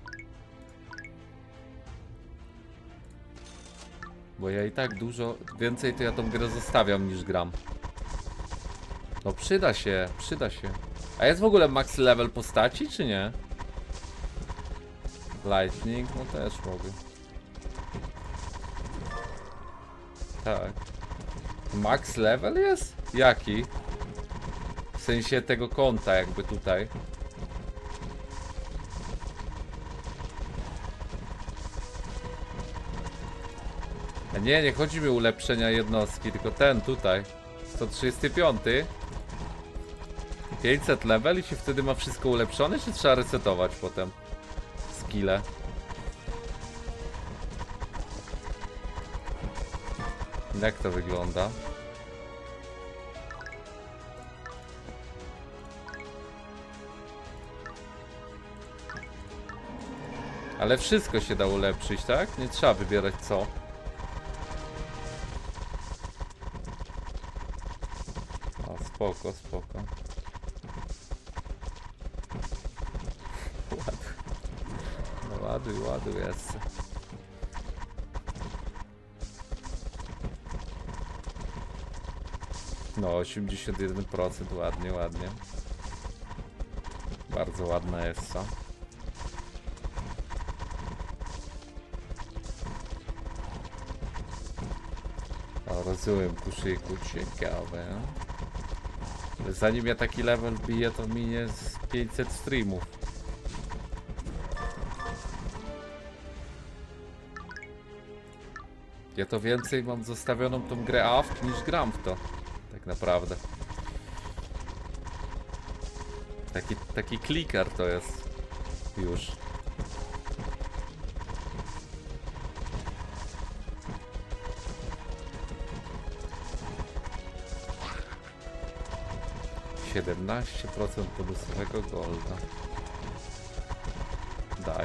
Bo ja i tak dużo więcej to ja tą grę zostawiam niż gram. No przyda się, przyda się. A jest w ogóle max level postaci, czy nie? Lightning, no też mogę. Tak. Max level jest? Jaki? W sensie tego konta jakby tutaj. A nie, nie chodzi mi o ulepszenia jednostki, tylko ten tutaj. sto trzydzieści pięć. pięćset level i się wtedy ma wszystko ulepszone, czy trzeba resetować potem? Skille. Jak to wygląda? Ale wszystko się da ulepszyć, tak? Nie trzeba wybierać co. O, spoko, spoko. Ładuj. No ładuj, ładuj jest. No, osiemdziesiąt jeden procent, ładnie, ładnie. Bardzo ładna jest co. O, rozumiem, kuszyku, ciekawe. Ale zanim ja taki level biję, to minie z pięćset streamów. Ja to więcej mam zostawioną tą grę A W K niż gram w to. Tak naprawdę. Taki, taki kliker to jest. Już. siedemnaście procent bonusowego golda. Daj.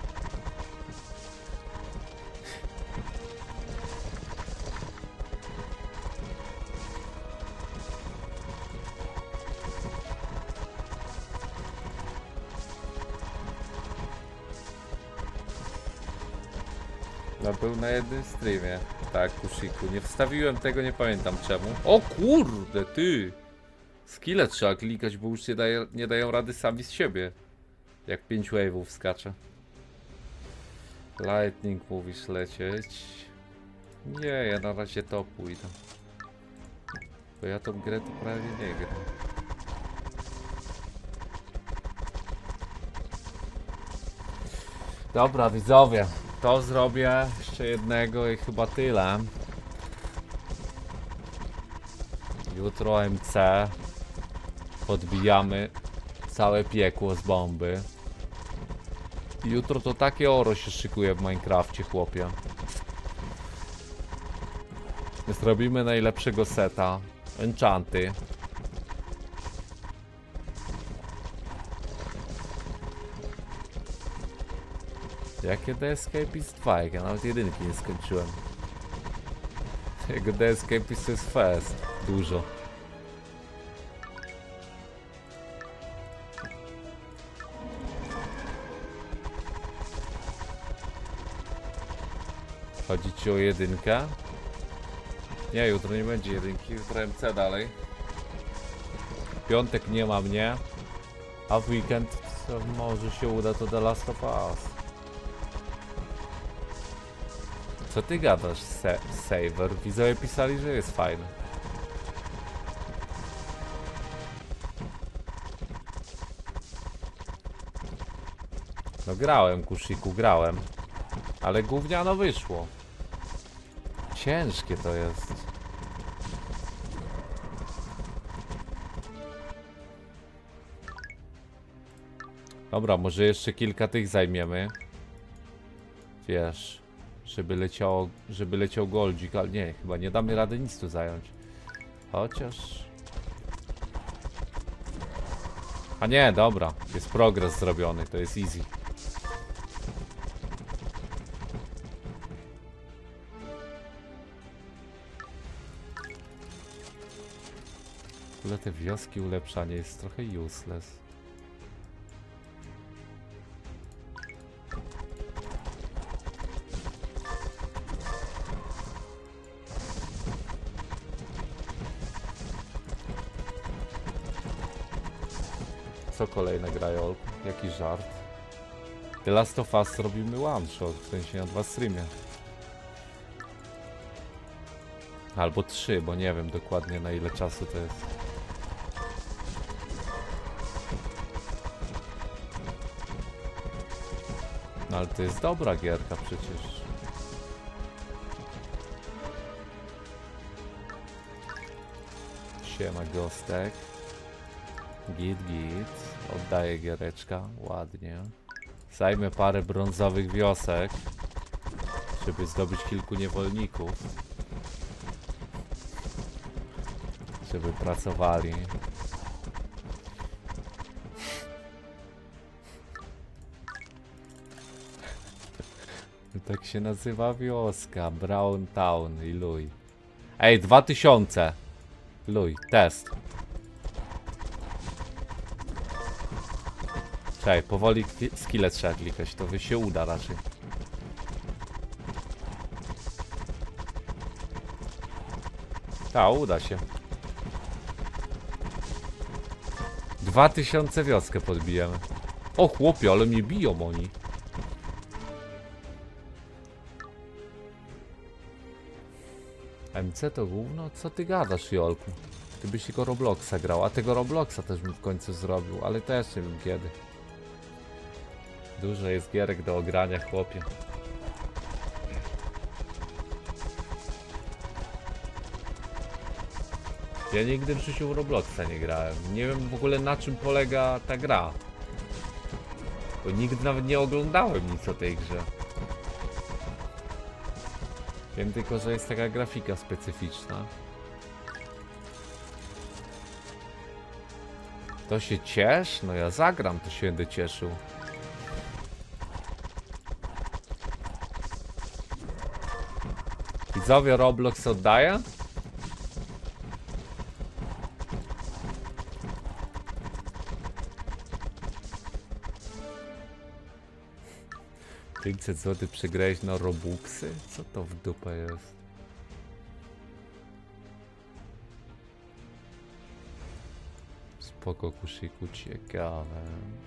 No był na jednym streamie. Tak, Kushiku. Nie wstawiłem tego, nie pamiętam czemu. O kurde, ty! Skille trzeba klikać, bo już nie, daje, nie dają rady sami z siebie. Jak pięć wave'ów skacze. Lightning mówisz lecieć. Nie, ja na razie to pójdę. Bo ja tą grę to prawie nie gram. Dobra, widzowie. To zrobię. Jeszcze jednego i chyba tyle. Jutro M C. Podbijamy całe piekło z bomby. Jutro to takie oro się szykuje w Minecrafcie, chłopie. Zrobimy najlepszego seta. Enchanty. Jakie The Escapist dwa? Jak ja nawet jedynki nie skończyłem. Jego The Escapist to jest fest. Dużo. Chodzi ci o jedynkę? Nie, jutro nie będzie jedynki, jutro M C dalej. W piątek nie ma mnie. A w weekend co może się uda to The Last of Us. Co ty gadasz, Sa Saver? Widzowie pisali, że jest fajny. No grałem, Kushiku, grałem. Ale gówniano wyszło. Ciężkie to jest. Dobra, może jeszcze kilka tych zajmiemy. Wiesz, żeby leciało, żeby leciał goldzik, ale nie, chyba nie damy rady nic tu zająć. Chociaż... A nie, dobra, jest progres zrobiony, to jest easy. W ogóle te wioski ulepszanie jest trochę useless. Co kolejne gra, Jolku? Jaki żart? The Last of Us robimy one shot, w sensie na dwa streamy. Albo trzy, bo nie wiem dokładnie na ile czasu to jest. No ale to jest dobra gierka przecież. Siema Gostek. Git, git. Oddaję giereczka. Ładnie. Zajmę parę brązowych wiosek, żeby zdobyć kilku niewolników. Żeby pracowali. Tak się nazywa wioska. Brown Town i luj. Ej, dwa tysiące. Luj, test. Czekaj, powoli skille trzeba klikać, to by się uda raczej. Ta, uda się. Dwa tysiące wioskę podbijemy. O chłopie, ale mnie biją oni. M C to gówno? Co ty gadasz, Jolku? Ty byś tylko Robloxa grał, a tego Robloxa też bym w końcu zrobił, ale też nie wiem kiedy. Dużo jest gierek do ogrania, chłopie. Ja nigdy w życiu w Robloxa nie grałem. Nie wiem w ogóle na czym polega ta gra. Bo nigdy nawet nie oglądałem nic o tej grze. Wiem tylko, że jest taka grafika specyficzna. To się ciesz? No ja zagram, to się będę cieszył. Widzowie, Roblox oddaje? pięćset złotych przegrałeś na Robuxy? Co to w dupę jest? Spoko, kuszyku, ciekawe.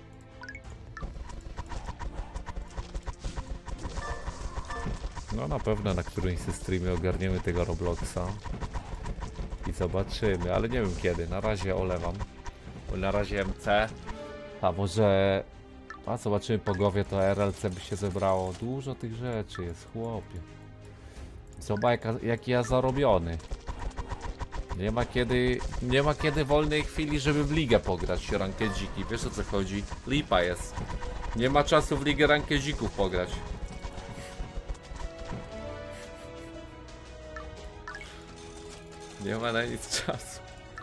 No na pewno na którymś ze streamie ogarniemy tego Robloxa. I zobaczymy, ale nie wiem kiedy. Na razie olewam. Bo na razie M C. A może... A zobaczymy po głowie, to R L C by się zebrało. Dużo tych rzeczy jest, chłopie. Zobacz jaka, jaki ja zarobiony. Nie ma kiedy, nie ma kiedy wolnej chwili, żeby w ligę pograć rankedziki. Wiesz o co chodzi? Lipa jest. Nie ma czasu w ligę rankedzików pograć. Nie ma na nic czasu.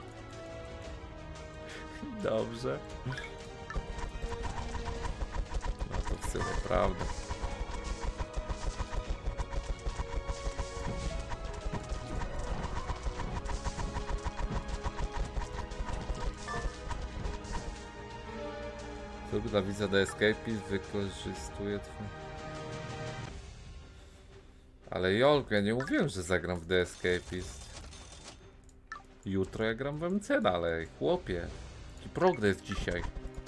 Dobrze. No to w sumie prawda. Tylko dla widza do Escapist wykorzystuje twój... Ale Jolku, ja nie mówiłem, że zagram w The Escapist. Jutro ja gram w M C dalej, chłopie. Jaki progres dzisiaj.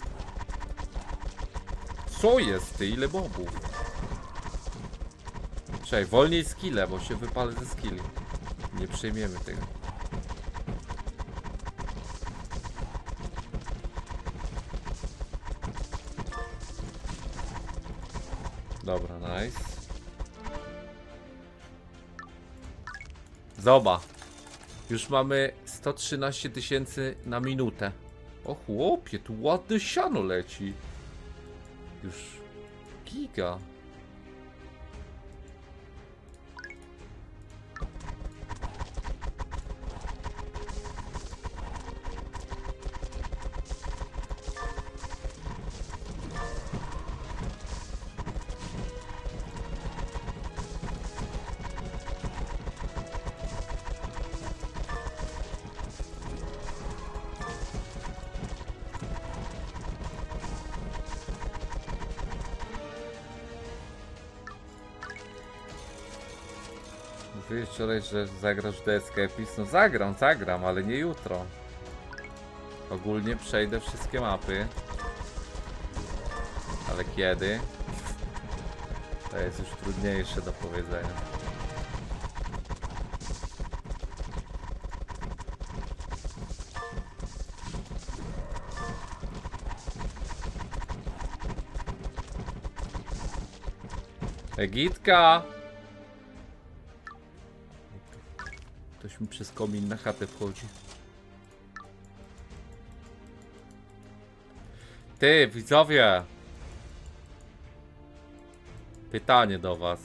Co jest ty? Ile mobów? Czekaj, wolniej skille, bo się wypalę ze skilli. Nie przejmiemy tego. Dobra, nice. Zoba. Już mamy sto trzynaście tysięcy na minutę. O chłopie, tu ładne siano leci. Już giga. Mówiłeś wczoraj, że zagrasz w The Escapist. No zagram, zagram, ale nie jutro. Ogólnie przejdę wszystkie mapy. Ale kiedy? To jest już trudniejsze do powiedzenia. Egitka! Ktoś mi przez komin na chatę wchodzi. Ty, widzowie! Pytanie do was.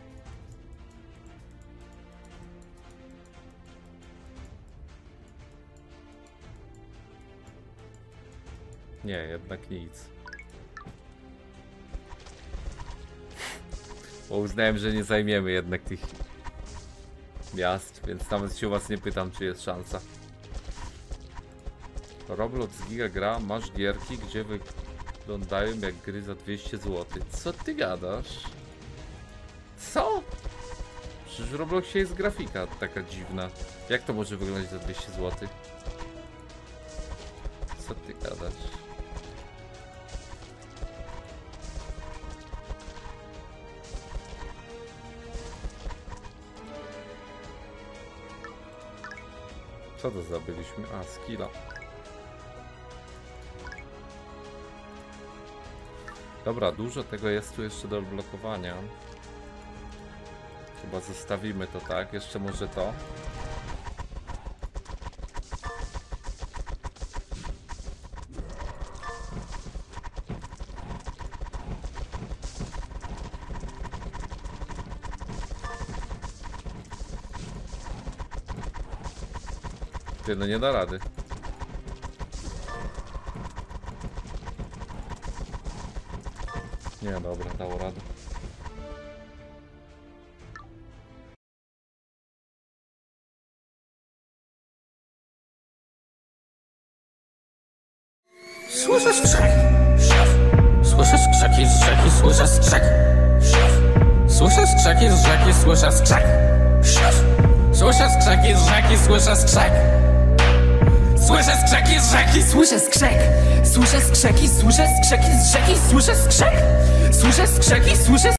Nie, jednak nic. Bo uznałem, że nie zajmiemy jednak tych miast, więc nawet się was nie pytam, czy jest szansa. Roblox Giga gra, masz gierki, gdzie wyglądają jak gry za dwieście złotych. Co ty gadasz? Co? Przecież w Robloxie jest grafika taka dziwna. Jak to może wyglądać za dwieście złotych? Co ty gadasz? Co to zdobyliśmy? A, skilla. Dobra, dużo tego jest tu jeszcze do odblokowania. Chyba zostawimy to tak. Jeszcze może to. Ty, no nie da rady. Nie, dobra, dało radę. Słyszę skrzek. Słyszę skrzeki z rzeki, słyszę skrzek. Słyszę skrzeki z rzeki, słyszę skrzek. Słyszę skrzeki z rzeki, słyszę skrzek. Słyszę skrzeki z rzeki, słyszę skrzek. Słyszę skrzeki, słyszę skrzeki z rzeki, słyszę skrzek. Słyszę skrzeki, słyszę